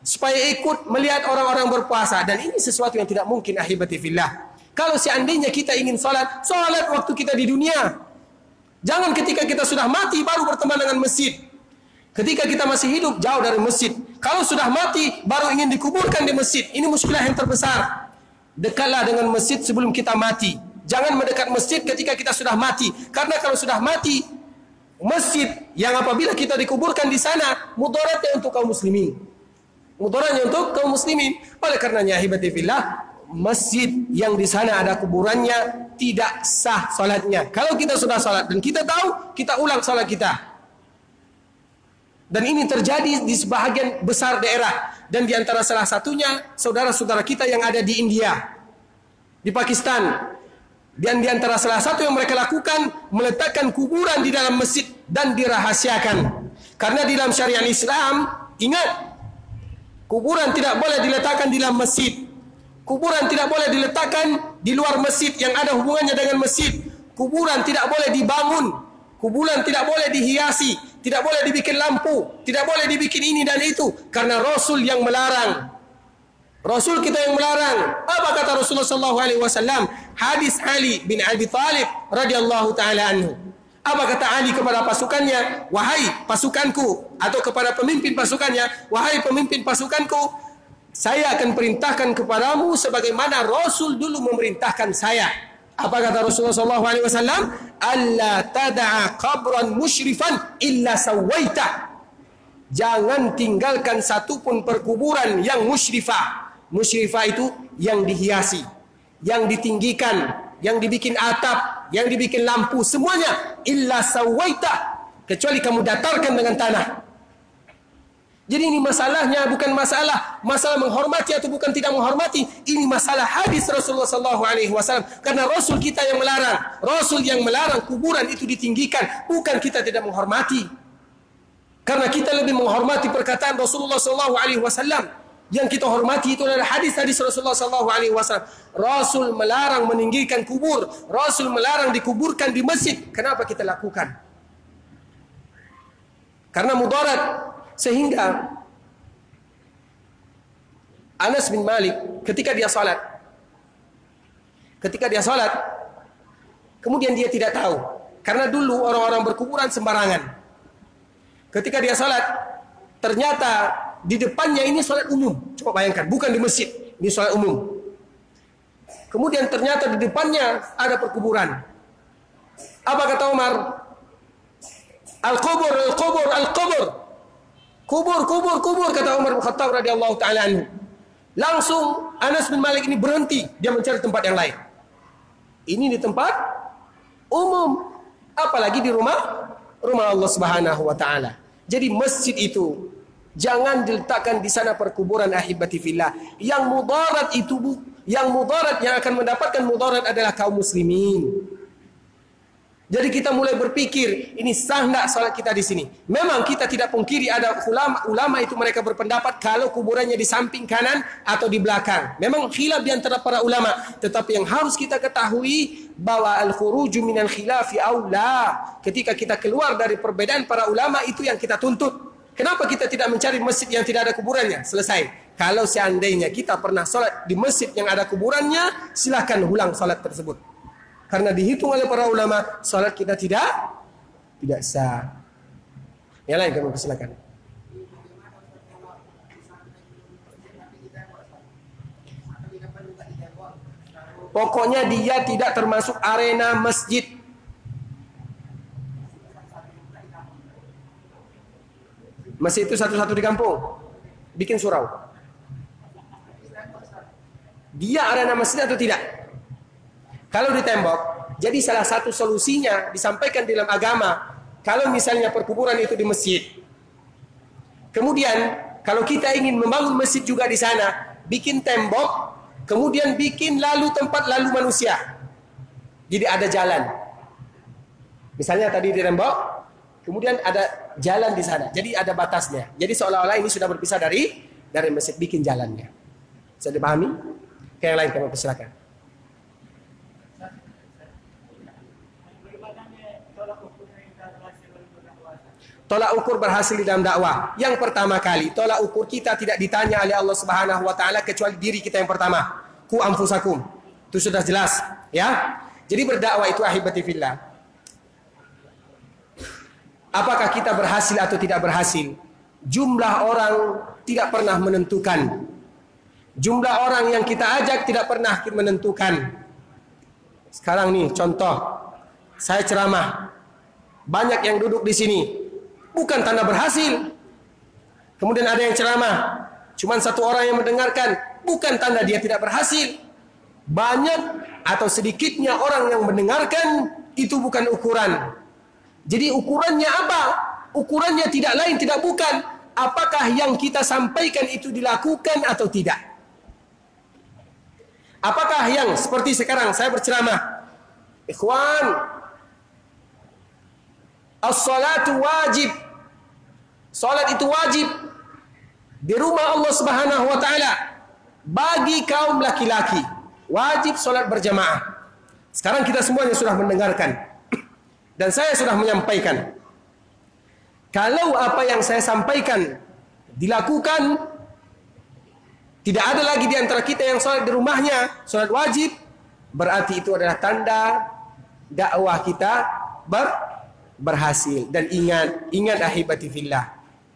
supaya ikut melihat orang-orang berpuasa, dan ini sesuatu yang tidak mungkin ahibati fillah. Kalau seandainya kita ingin salat waktu kita di dunia. Jangan ketika kita sudah mati baru berteman dengan masjid. Ketika kita masih hidup jauh dari masjid. Kalau sudah mati baru ingin dikuburkan di masjid. Ini muskilah yang terbesar. Dekatlah dengan masjid sebelum kita mati. Jangan mendekat masjid ketika kita sudah mati. Karena kalau sudah mati, masjid yang apabila kita dikuburkan di sana, mudaratnya untuk kaum muslimin. Mudaratnya untuk kaum muslimin. Oleh karenanya ahibati fillah, masjid yang di sana ada kuburannya tidak sah salatnya. Kalau kita sudah salat dan kita tahu, kita ulang salat kita. Dan ini terjadi di sebahagian besar daerah, dan di antara salah satunya saudara-saudara kita yang ada di India, di Pakistan. Dan di antara salah satu yang mereka lakukan, meletakkan kuburan di dalam masjid dan dirahasiakan. Karena di dalam syariat Islam, ingat, kuburan tidak boleh diletakkan di dalam masjid. Kuburan tidak boleh diletakkan di luar masjid yang ada hubungannya dengan masjid. Kuburan tidak boleh dibangun. Kuburan tidak boleh dihiasi. Tidak boleh dibikin lampu. Tidak boleh dibikin ini dan itu. Karena Rasul yang melarang. Rasul kita yang melarang. Apa kata Rasulullah SAW? Hadis Ali bin Abi Thalib radhiyallahu ta'ala anhu. Apa kata Ali kepada pasukannya? Wahai pasukanku. Atau kepada pemimpin pasukannya. Wahai pemimpin pasukanku, saya akan perintahkan kepadamu sebagaimana Rasul dulu memerintahkan saya. Apa kata Rasulullah SAW? Alla tada'a qabran musyrifan illa sawaita. Jangan tinggalkan satupun perkuburan yang musyrifah. Musyrifah itu yang dihiasi, yang ditinggikan, yang dibikin atap, yang dibikin lampu, semuanya illa sawaita, kecuali kamu datarkan dengan tanah. Jadi ini masalahnya bukan masalah menghormati atau bukan tidak menghormati. Ini masalah hadis Rasulullah SAW. Karena Rasul kita yang melarang. Rasul yang melarang kuburan itu ditinggikan. Bukan kita tidak menghormati. Karena kita lebih menghormati perkataan Rasulullah SAW. Yang kita hormati itu adalah hadis-hadis Rasulullah SAW. Rasul melarang meninggikan kubur. Rasul melarang dikuburkan di masjid. Kenapa kita lakukan? Karena mudarat. Sehingga Anas bin Malik ketika dia salat, kemudian dia tidak tahu, karena dulu orang-orang berkuburan sembarangan. Ketika dia salat, ternyata di depannya ini salat umum. Coba bayangkan, bukan di masjid, ini salat umum. Kemudian ternyata di depannya ada perkuburan. Apa kata Umar? Al-qubur, al-qubur, al-qubur. Kubur kata Umar bin Khattab radhiyallahu taala anhu. Langsung Anas bin Malik ini berhenti, dia mencari tempat yang lain. Ini di tempat umum, apalagi di rumah Allah Subhanahu wa taala. Jadi masjid itu jangan diletakkan di sana perkuburan ahibati fillah. Yang mudarat yang akan mendapatkan mudarat adalah kaum muslimin. Jadi kita mulai berpikir, ini sah enggak salat kita di sini? Memang kita tidak pungkiri ada ulama itu mereka berpendapat kalau kuburannya di samping kanan atau di belakang. Memang khilaf di antara para ulama, tetapi yang harus kita ketahui bahwa al-khuruju minal khilafi aula. Ketika kita keluar dari perbedaan para ulama itu yang kita tuntut. Kenapa kita tidak mencari masjid yang tidak ada kuburannya? Selesai. Kalau seandainya kita pernah salat di masjid yang ada kuburannya, silakan ulang salat tersebut. Karena dihitung oleh para ulama, salat kita tidak sah. Yang lain kami persilakan. Pokoknya dia tidak termasuk arena masjid. Masjid itu satu-satu di kampung. Bikin surau. Dia arena masjid atau tidak? Kalau di tembok, jadi salah satu solusinya disampaikan dalam agama, kalau misalnya perkuburan itu di masjid. Kemudian, kalau kita ingin membangun masjid juga di sana, bikin tembok, kemudian bikin lalu tempat lalu manusia. Jadi ada jalan. Misalnya tadi di tembok, kemudian ada jalan di sana. Jadi ada batasnya. Jadi seolah-olah ini sudah berpisah dari masjid, bikin jalannya. Bisa dipahami? Yang lain kami persilakan. tolak ukur berhasil di dalam dakwah. Yang pertama kali, tolak ukur kita tidak ditanya oleh Allah Subhanahu wa taala kecuali diri kita yang pertama. Ku anfusakum. Itu sudah jelas, ya. Jadi berdakwah itu ahibati fillah. Apakah kita berhasil atau tidak berhasil? Jumlah orang tidak pernah menentukan. Jumlah orang yang kita ajak tidak pernah menentukan. Sekarang nih contoh, saya ceramah, banyak yang duduk di sini, bukan tanda berhasil. Kemudian ada yang ceramah, cuma satu orang yang mendengarkan, bukan tanda dia tidak berhasil. Banyak atau sedikitnya orang yang mendengarkan itu bukan ukuran. Jadi ukurannya apa? Ukurannya tidak lain, tidak bukan apakah yang kita sampaikan itu dilakukan atau tidak. Apakah yang seperti sekarang saya berceramah, ikhwan, as-salatu wajib, salat itu wajib di rumah Allah Subhanahu wa taala bagi kaum laki-laki, wajib salat berjamaah. Sekarang kita semuanya sudah mendengarkan dan saya sudah menyampaikan. Kalau apa yang saya sampaikan dilakukan, tidak ada lagi di antara kita yang sholat di rumahnya, sholat wajib, berarti itu adalah tanda dakwah kita berhasil. Dan ingat ahibati fillah,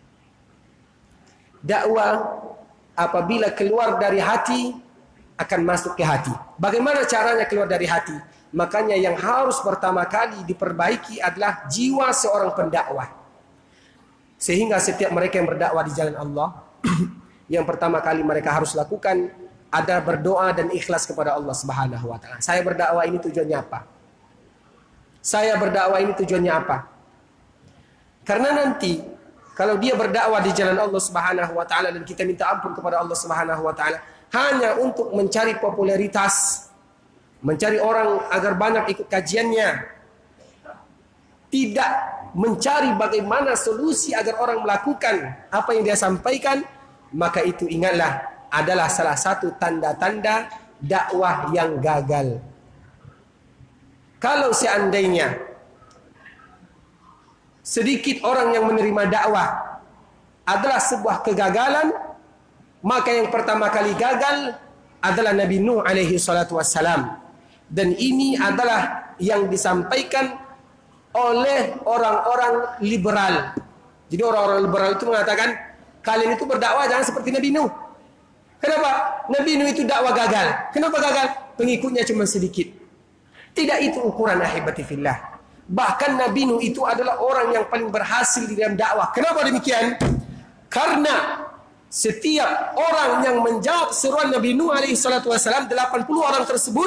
dakwah apabila keluar dari hati akan masuk ke hati. Bagaimana caranya keluar dari hati? Makanya yang harus pertama kali diperbaiki adalah jiwa seorang pendakwah. Sehingga setiap mereka yang berdakwah di jalan Allah, yang pertama kali mereka harus lakukan adalah berdoa dan ikhlas kepada Allah Subhanahu wa taala. Saya berdakwah ini tujuannya apa? Saya berdakwah ini tujuannya apa? Karena nanti kalau dia berdakwah di jalan Allah Subhanahu wa taala dan kita minta ampun kepada Allah Subhanahu wa taala hanya untuk mencari popularitas, mencari orang agar banyak ikut kajiannya, tidak mencari bagaimana solusi agar orang melakukan apa yang dia sampaikan, maka itu ingatlah adalah salah satu tanda-tanda dakwah yang gagal. Kalau seandainya sedikit orang yang menerima dakwah adalah sebuah kegagalan, maka yang pertama kali gagal adalah Nabi Nuh alaihi salatu wassalam. Dan ini adalah yang disampaikan oleh orang-orang liberal. Jadi orang-orang liberal itu mengatakan, kalian itu berdakwah jangan seperti Nabi Nuh. Kenapa? Nabi Nuh itu dakwah gagal. Kenapa gagal? Pengikutnya cuma sedikit. Tidak itu ukuran ahibati fillah. Bahkan Nabi Nuh itu adalah orang yang paling berhasil di dalam dakwah. Kenapa demikian? Karena setiap orang yang menjawab seruan Nabi Nuh alaihi salatu wasalam, 80 orang tersebut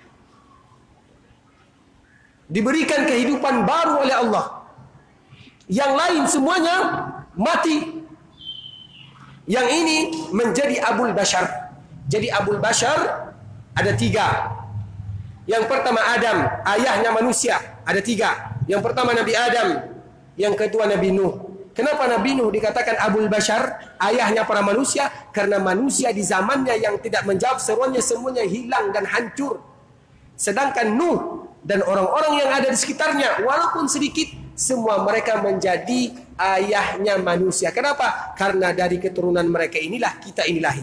diberikan kehidupan baru oleh Allah. Yang lain semuanya mati. Yang ini menjadi Abul Bashar. Jadi Abul Bashar ada 3. Yang pertama Adam, ayahnya manusia, ada 3. Yang pertama Nabi Adam, yang kedua Nabi Nuh. Kenapa Nabi Nuh dikatakan Abul Bashar, ayahnya para manusia? Karena manusia di zamannya yang tidak menjawab seruannya semuanya hilang dan hancur. Sedangkan Nuh dan orang-orang yang ada di sekitarnya, walaupun sedikit, semua mereka menjadi ayahnya manusia. Kenapa? Karena dari keturunan mereka inilah kita ini lahir.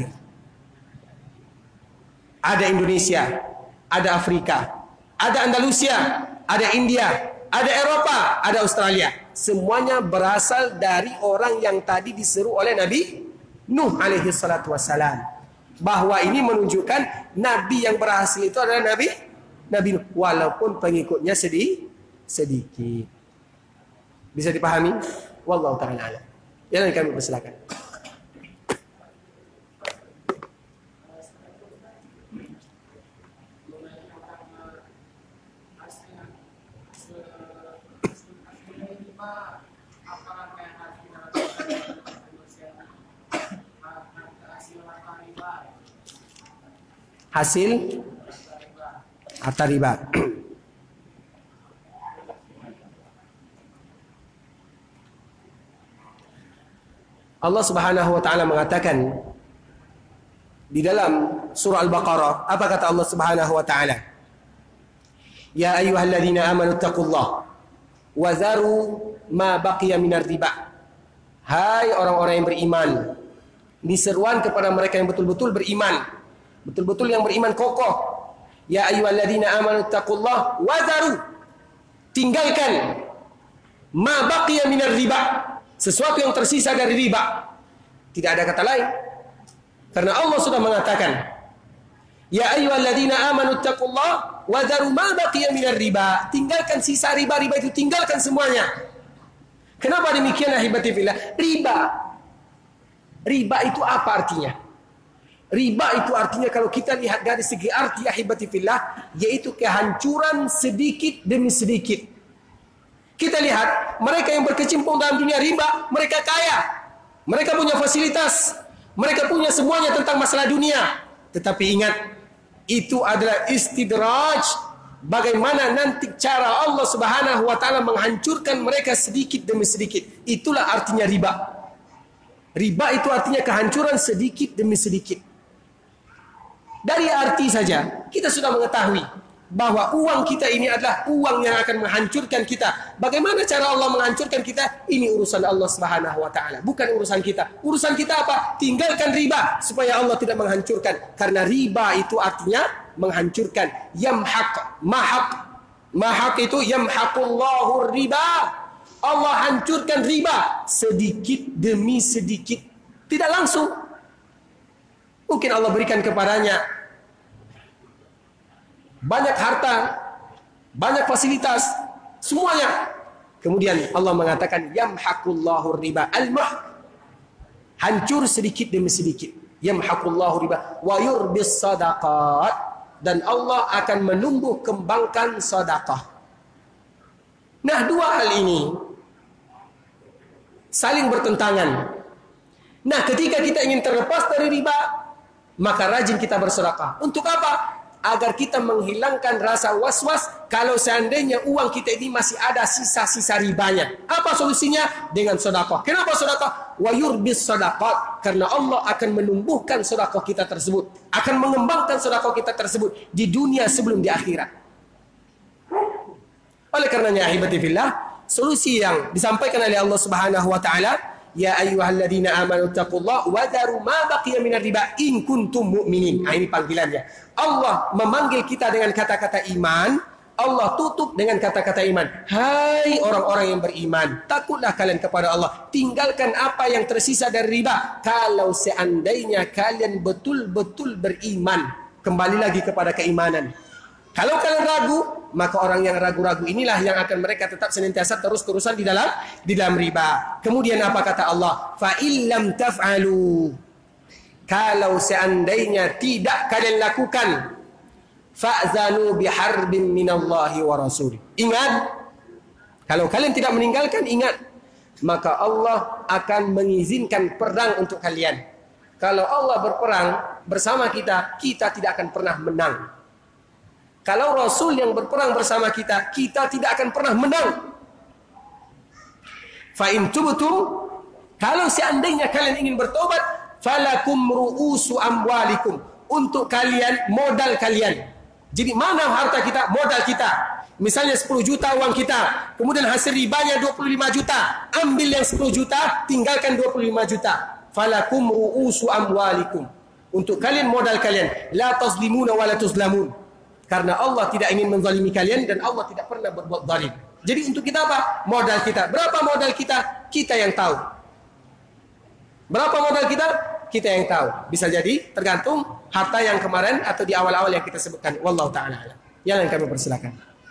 Ada Indonesia, ada Afrika, ada Andalusia, ada India, ada Eropa, ada Australia. Semuanya berasal dari orang yang tadi diseru oleh Nabi Nuh alaihi salatu wassalam. Bahwa ini menunjukkan Nabi yang berhasil itu adalah Nabi Nuh, walaupun pengikutnya sedikit. Bisa dipahami? Wallahu ta'ala a'lam. Ya, kami persilakan. Hasil harta riba. Allah Subhanahu wa taala mengatakan di dalam surah Al-Baqarah, apa kata Allah Subhanahu wa taala? Ya ayyuhalladzina amanu taqullah wazaru ma baqiya minar riba. Hai orang-orang yang beriman, ini seruan kepada mereka yang betul-betul beriman, betul-betul yang beriman kokoh. Ya ayyuhalladzina amanu taqullah wazaru, tinggalkan ma baqiya minar riba, sesuatu yang tersisa dari riba. Tidak ada kata lain, karena Allah sudah mengatakan, ya ayyuhalladzina amanu taqullah wazaru ma baqiya minar riba, tinggalkan sisa riba-riba itu, tinggalkan semuanya. Kenapa demikian ahibati fillah? Riba itu apa artinya? Riba itu artinya kalau kita lihat dari segi arti ahibati fillah, yaitu kehancuran sedikit demi sedikit. Kita lihat mereka yang berkecimpung dalam dunia riba, mereka kaya, mereka punya fasilitas, mereka punya semuanya tentang masalah dunia. Tetapi ingat, itu adalah istidraj. Bagaimana nanti cara Allah Subhanahu wa taala menghancurkan mereka sedikit demi sedikit. Itulah artinya riba. Riba itu artinya kehancuran sedikit demi sedikit. Dari arti saja kita sudah mengetahui bahwa uang kita ini adalah uang yang akan menghancurkan kita. Bagaimana cara Allah menghancurkan kita? Ini urusan Allah Subhanahu wa taala, bukan urusan kita. Urusan kita apa? Tinggalkan riba supaya Allah tidak menghancurkan. Karena riba itu artinya menghancurkan. Yamhaq, mahaq itu yamhaqullahu riba. Allah hancurkan riba sedikit demi sedikit, tidak langsung. Mungkin Allah berikan kepadanya banyak harta, banyak fasilitas, semuanya. Kemudian Allah mengatakan yamhaqullahu riba, hancur sedikit demi sedikit. Yamhaqullahu riba wa yurbis sadaqat, dan Allah akan menumbuh kembangkan sedekah. Nah, dua hal ini saling bertentangan. Nah, ketika kita ingin terlepas dari riba, maka rajin kita bersedekah. Untuk apa? Agar kita menghilangkan rasa was-was kalau seandainya uang kita ini masih ada sisa-sisa ribanya. Apa solusinya? Dengan sedekah. Kenapa sedekah? Wa yurbis sadaqat, karena Allah akan menumbuhkan sedekah kita tersebut, akan mengembangkan sedekah kita tersebut di dunia sebelum di akhirat. Oleh karenanya ahibati fillah, solusi yang disampaikan oleh Allah Subhanahu wa taala, ya ayyuhalladzina amanu taqullah wa daru ma baqiya minar riba in kuntum mu'minin. Nah, ini panggilannya. Allah memanggil kita dengan kata-kata iman, Allah tutup dengan kata-kata iman. Hai orang-orang yang beriman, takutlah kalian kepada Allah. Tinggalkan apa yang tersisa dari riba. Kalau seandainya kalian betul-betul beriman. Kembali lagi kepada keimanan. Kalau kalian ragu, maka orang yang ragu-ragu inilah yang akan mereka tetap senantiasa terus-terusan di dalam riba. Kemudian apa kata Allah? Fa illam taf'alu. Kalau seandainya tidak kalian lakukan, fa'zanu biharbin minallahi wa rasul. Ingat, kalau kalian tidak meninggalkan, ingat, maka Allah akan mengizinkan perang untuk kalian. Kalau Allah berperang bersama kita, kita tidak akan pernah menang. Kalau Rasul yang berperang bersama kita, kita tidak akan pernah menang. Fa'in tubtum, kalau seandainya kalian ingin bertobat, falakum ru'usu amwalikum, untuk kalian modal kalian. Jadi mana harta kita? Modal kita. Misalnya 10 juta uang kita, kemudian hasil ribanya 25 juta. Ambil yang 10 juta, tinggalkan 25 juta. Falakum ru'usu amwalikum. Untuk kalian modal kalian. La tazlimuna wa la tuzlamun. Karena Allah tidak ingin menzalimi kalian dan Allah tidak pernah berbuat zalim. Jadi untuk kita apa? Modal kita. Berapa modal kita? Kita yang tahu. Berapa modal kita? Kita yang tahu. Bisa jadi tergantung harta yang kemarin atau di awal-awal yang kita sebutkan. Wallahu ta'ala alam. Yang kami persilakan.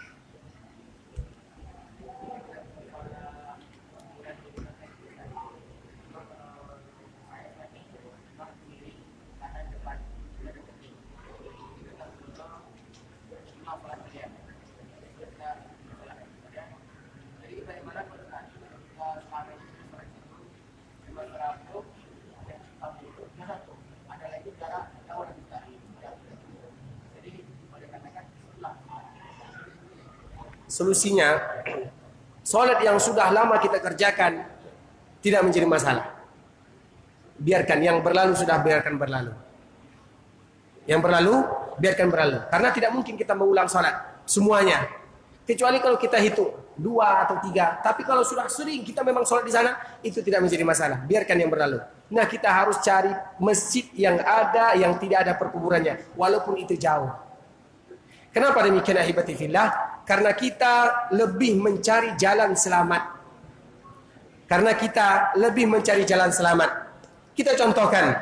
Solusinya, sholat yang sudah lama kita kerjakan tidak menjadi masalah. Biarkan yang berlalu, sudah biarkan berlalu. Yang berlalu, biarkan berlalu. Karena tidak mungkin kita mengulang sholat semuanya. Kecuali kalau kita hitung 2 atau 3. Tapi kalau sudah sering kita memang sholat di sana, itu tidak menjadi masalah. Biarkan yang berlalu. Nah, kita harus cari masjid yang ada, yang tidak ada perkuburannya, walaupun itu jauh. Kenapa demikian ahibati fillah? Karena kita lebih mencari jalan selamat. Karena kita lebih mencari jalan selamat. Kita contohkan.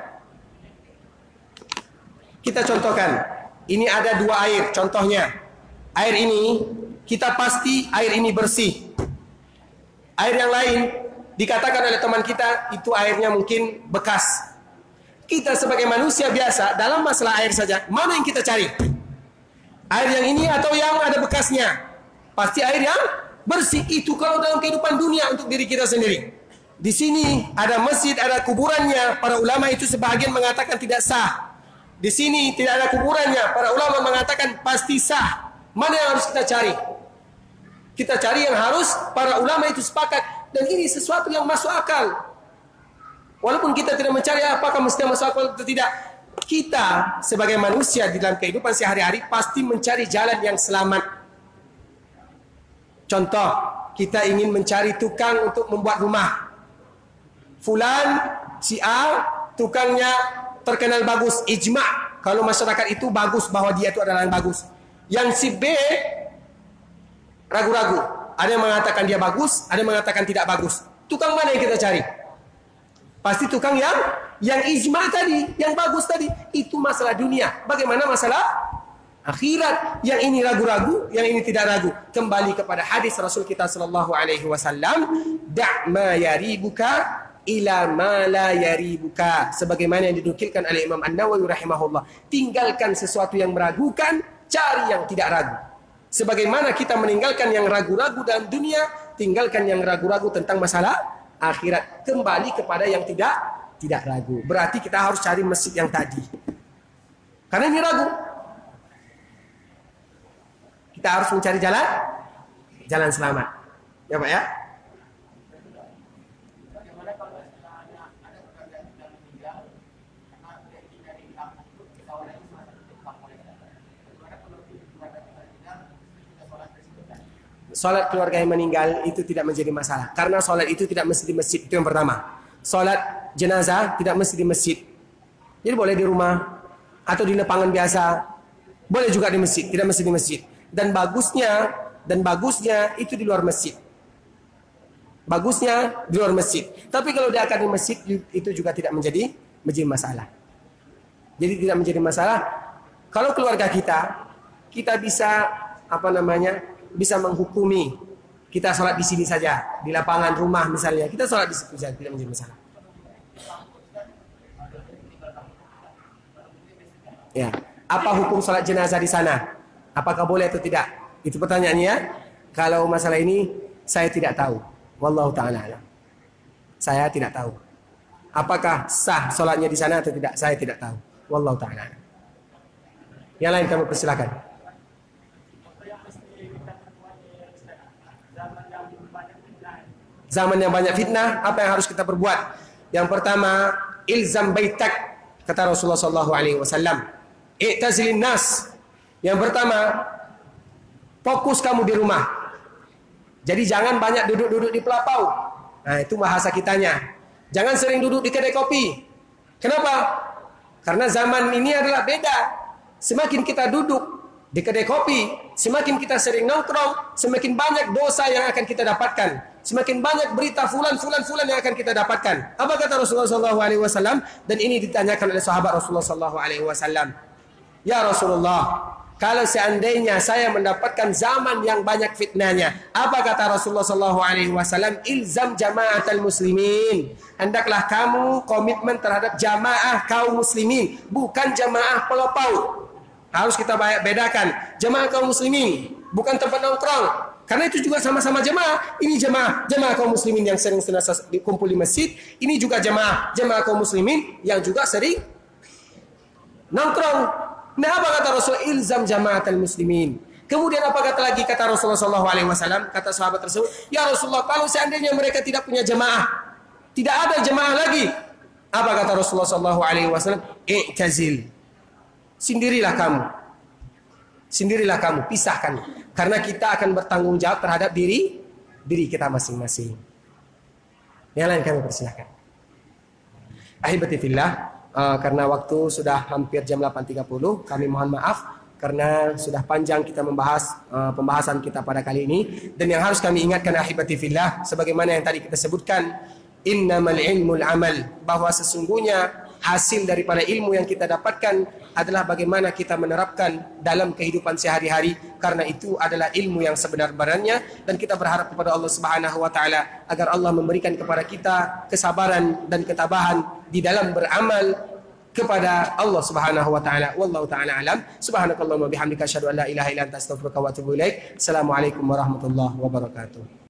Ini ada 2 air, contohnya. Air ini, kita pasti air ini bersih. Air yang lain, dikatakan oleh teman kita, itu airnya mungkin bekas. Kita sebagai manusia biasa, dalam masalah air saja, mana yang kita cari? Air yang ini atau yang ada bekasnya? Pasti air yang bersih. Itu kalau dalam kehidupan dunia untuk diri kita sendiri. Di sini ada masjid, ada kuburannya. Para ulama itu sebahagian mengatakan tidak sah. Di sini tidak ada kuburannya. Para ulama mengatakan pasti sah. Mana yang harus kita cari? Kita cari yang harus para ulama itu sepakat. Dan ini sesuatu yang masuk akal. Walaupun kita tidak mencari apakah mesti masuk akal atau tidak. Kita sebagai manusia di dalam kehidupan sehari-hari pasti mencari jalan yang selamat. Contoh, kita ingin mencari tukang untuk membuat rumah. Fulan, si A, tukangnya terkenal bagus, ijma'. Kalau masyarakat itu bagus bahwa dia itu adalah yang bagus. Yang si B ragu-ragu. Ada yang mengatakan dia bagus, ada yang mengatakan tidak bagus. Tukang mana yang kita cari? Pasti tukang yang ijma tadi, yang bagus tadi. Itu masalah dunia. Bagaimana masalah akhirat? Yang ini ragu-ragu, yang ini tidak ragu. Kembali kepada hadis Rasul kita sallallahu alaihi wasallam, "Da' ma yaribuka ila ma la yaribuka." Sebagaimana yang dinukilkan oleh Imam An-Nawawi rahimahullah. Tinggalkan sesuatu yang meragukan, cari yang tidak ragu. Sebagaimana kita meninggalkan yang ragu-ragu dalam dunia, tinggalkan yang ragu-ragu tentang masalah akhirat. Kembali kepada yang tidak ragu. Berarti kita harus cari masjid yang tadi. Karena ini ragu. Kita harus mencari jalan selamat. Ya Pak ya? Bagaimana kalau ada keluarga kita meninggal karena tidak ingin dari kampung itu kita oleh sholat di kampung mereka. Bagaimana kalau keluarga kita meninggal kita sholat di situ kan? Sholat keluarga yang meninggal itu tidak menjadi masalah. Karena sholat itu tidak mesti di masjid. Itu yang pertama. Sholat jenazah tidak mesti di masjid. Jadi boleh di rumah atau di lapangan biasa. Boleh juga di masjid, tidak mesti di masjid. Dan bagusnya itu di luar masjid. Bagusnya di luar masjid. Tapi kalau dia akan di masjid itu juga tidak menjadi masalah. Jadi tidak menjadi masalah. Kalau keluarga kita bisa bisa menghukumi. Kita sholat di sini saja, di lapangan rumah misalnya. Kita sholat di situ saja, tidak menjadi masalah. Ya, apa hukum sholat jenazah di sana? Apakah boleh atau tidak? Itu pertanyaannya. Kalau masalah ini saya tidak tahu. Wallahu ta'ala alam. Saya tidak tahu. Apakah sah sholatnya di sana atau tidak? Saya tidak tahu. Wallahu ta'ala alam. Yang lain kami persilakan. Zaman yang banyak fitnah, apa yang harus kita perbuat? Yang pertama, ilzam baitak, kata Rasulullah SAW. I'tazilin nas. Yang pertama, fokus kamu di rumah. Jadi jangan banyak duduk-duduk di pelapau. Nah, itu bahasa kitanya. Jangan sering duduk di kedai kopi. Kenapa? Karena zaman ini adalah beda. Semakin kita duduk di kedai kopi, semakin kita sering nongkrong, semakin banyak dosa yang akan kita dapatkan. Semakin banyak berita fulan yang akan kita dapatkan. Apa kata Rasulullah SAW? Dan ini ditanyakan oleh sahabat Rasulullah SAW. Ya Rasulullah, kalau seandainya saya mendapatkan zaman yang banyak fitnahnya, apa kata Rasulullah SAW? Ilzam jama'atal muslimin. Hendaklah kamu komitmen terhadap jamaah kaum muslimin, bukan jamaah pelopau. Harus kita bedakan. Jamaah kaum muslimin, bukan tempat nongkrong. Karena itu juga sama-sama jemaah. Ini jemaah kaum muslimin yang sering senantiasa kumpul di masjid. Ini juga jemaah kaum muslimin yang juga sering nongkrong. Nah, apa kata Rasul? Ilzam jama'atal muslimin. Kemudian apa kata lagi kata Rasulullah SAW? Kata sahabat tersebut, ya Rasulullah, kalau seandainya mereka tidak punya jemaah, tidak ada jemaah lagi, apa kata Rasulullah SAW? I'tazil. Sendirilah kamu, pisahkan. Karena kita akan bertanggung jawab terhadap diri diri kita masing-masing. Yang lain kami persilahkan. Ahibati fillah, karena waktu sudah hampir jam 8.30, kami mohon maaf karena sudah panjang kita membahas pembahasan kita pada kali ini. Dan yang harus kami ingatkan ahibati fillah, sebagaimana yang tadi kita sebutkan, innamal ilmul amal, bahwa sesungguhnya hasil daripada ilmu yang kita dapatkan adalah bagaimana kita menerapkan dalam kehidupan sehari-hari, karena itu adalah ilmu yang sebenar-benarnya. Dan kita berharap kepada Allah Subhanahu wa taala agar Allah memberikan kepada kita kesabaran dan ketabahan di dalam beramal kepada Allah Subhanahu wa taala. Wallahu taala alam. Subhanakallahumma bihamdika asyhadu an la ilaha illa anta astaghfiruka wa atubu ilaik. Assalamualaikum warahmatullahi wabarakatuh.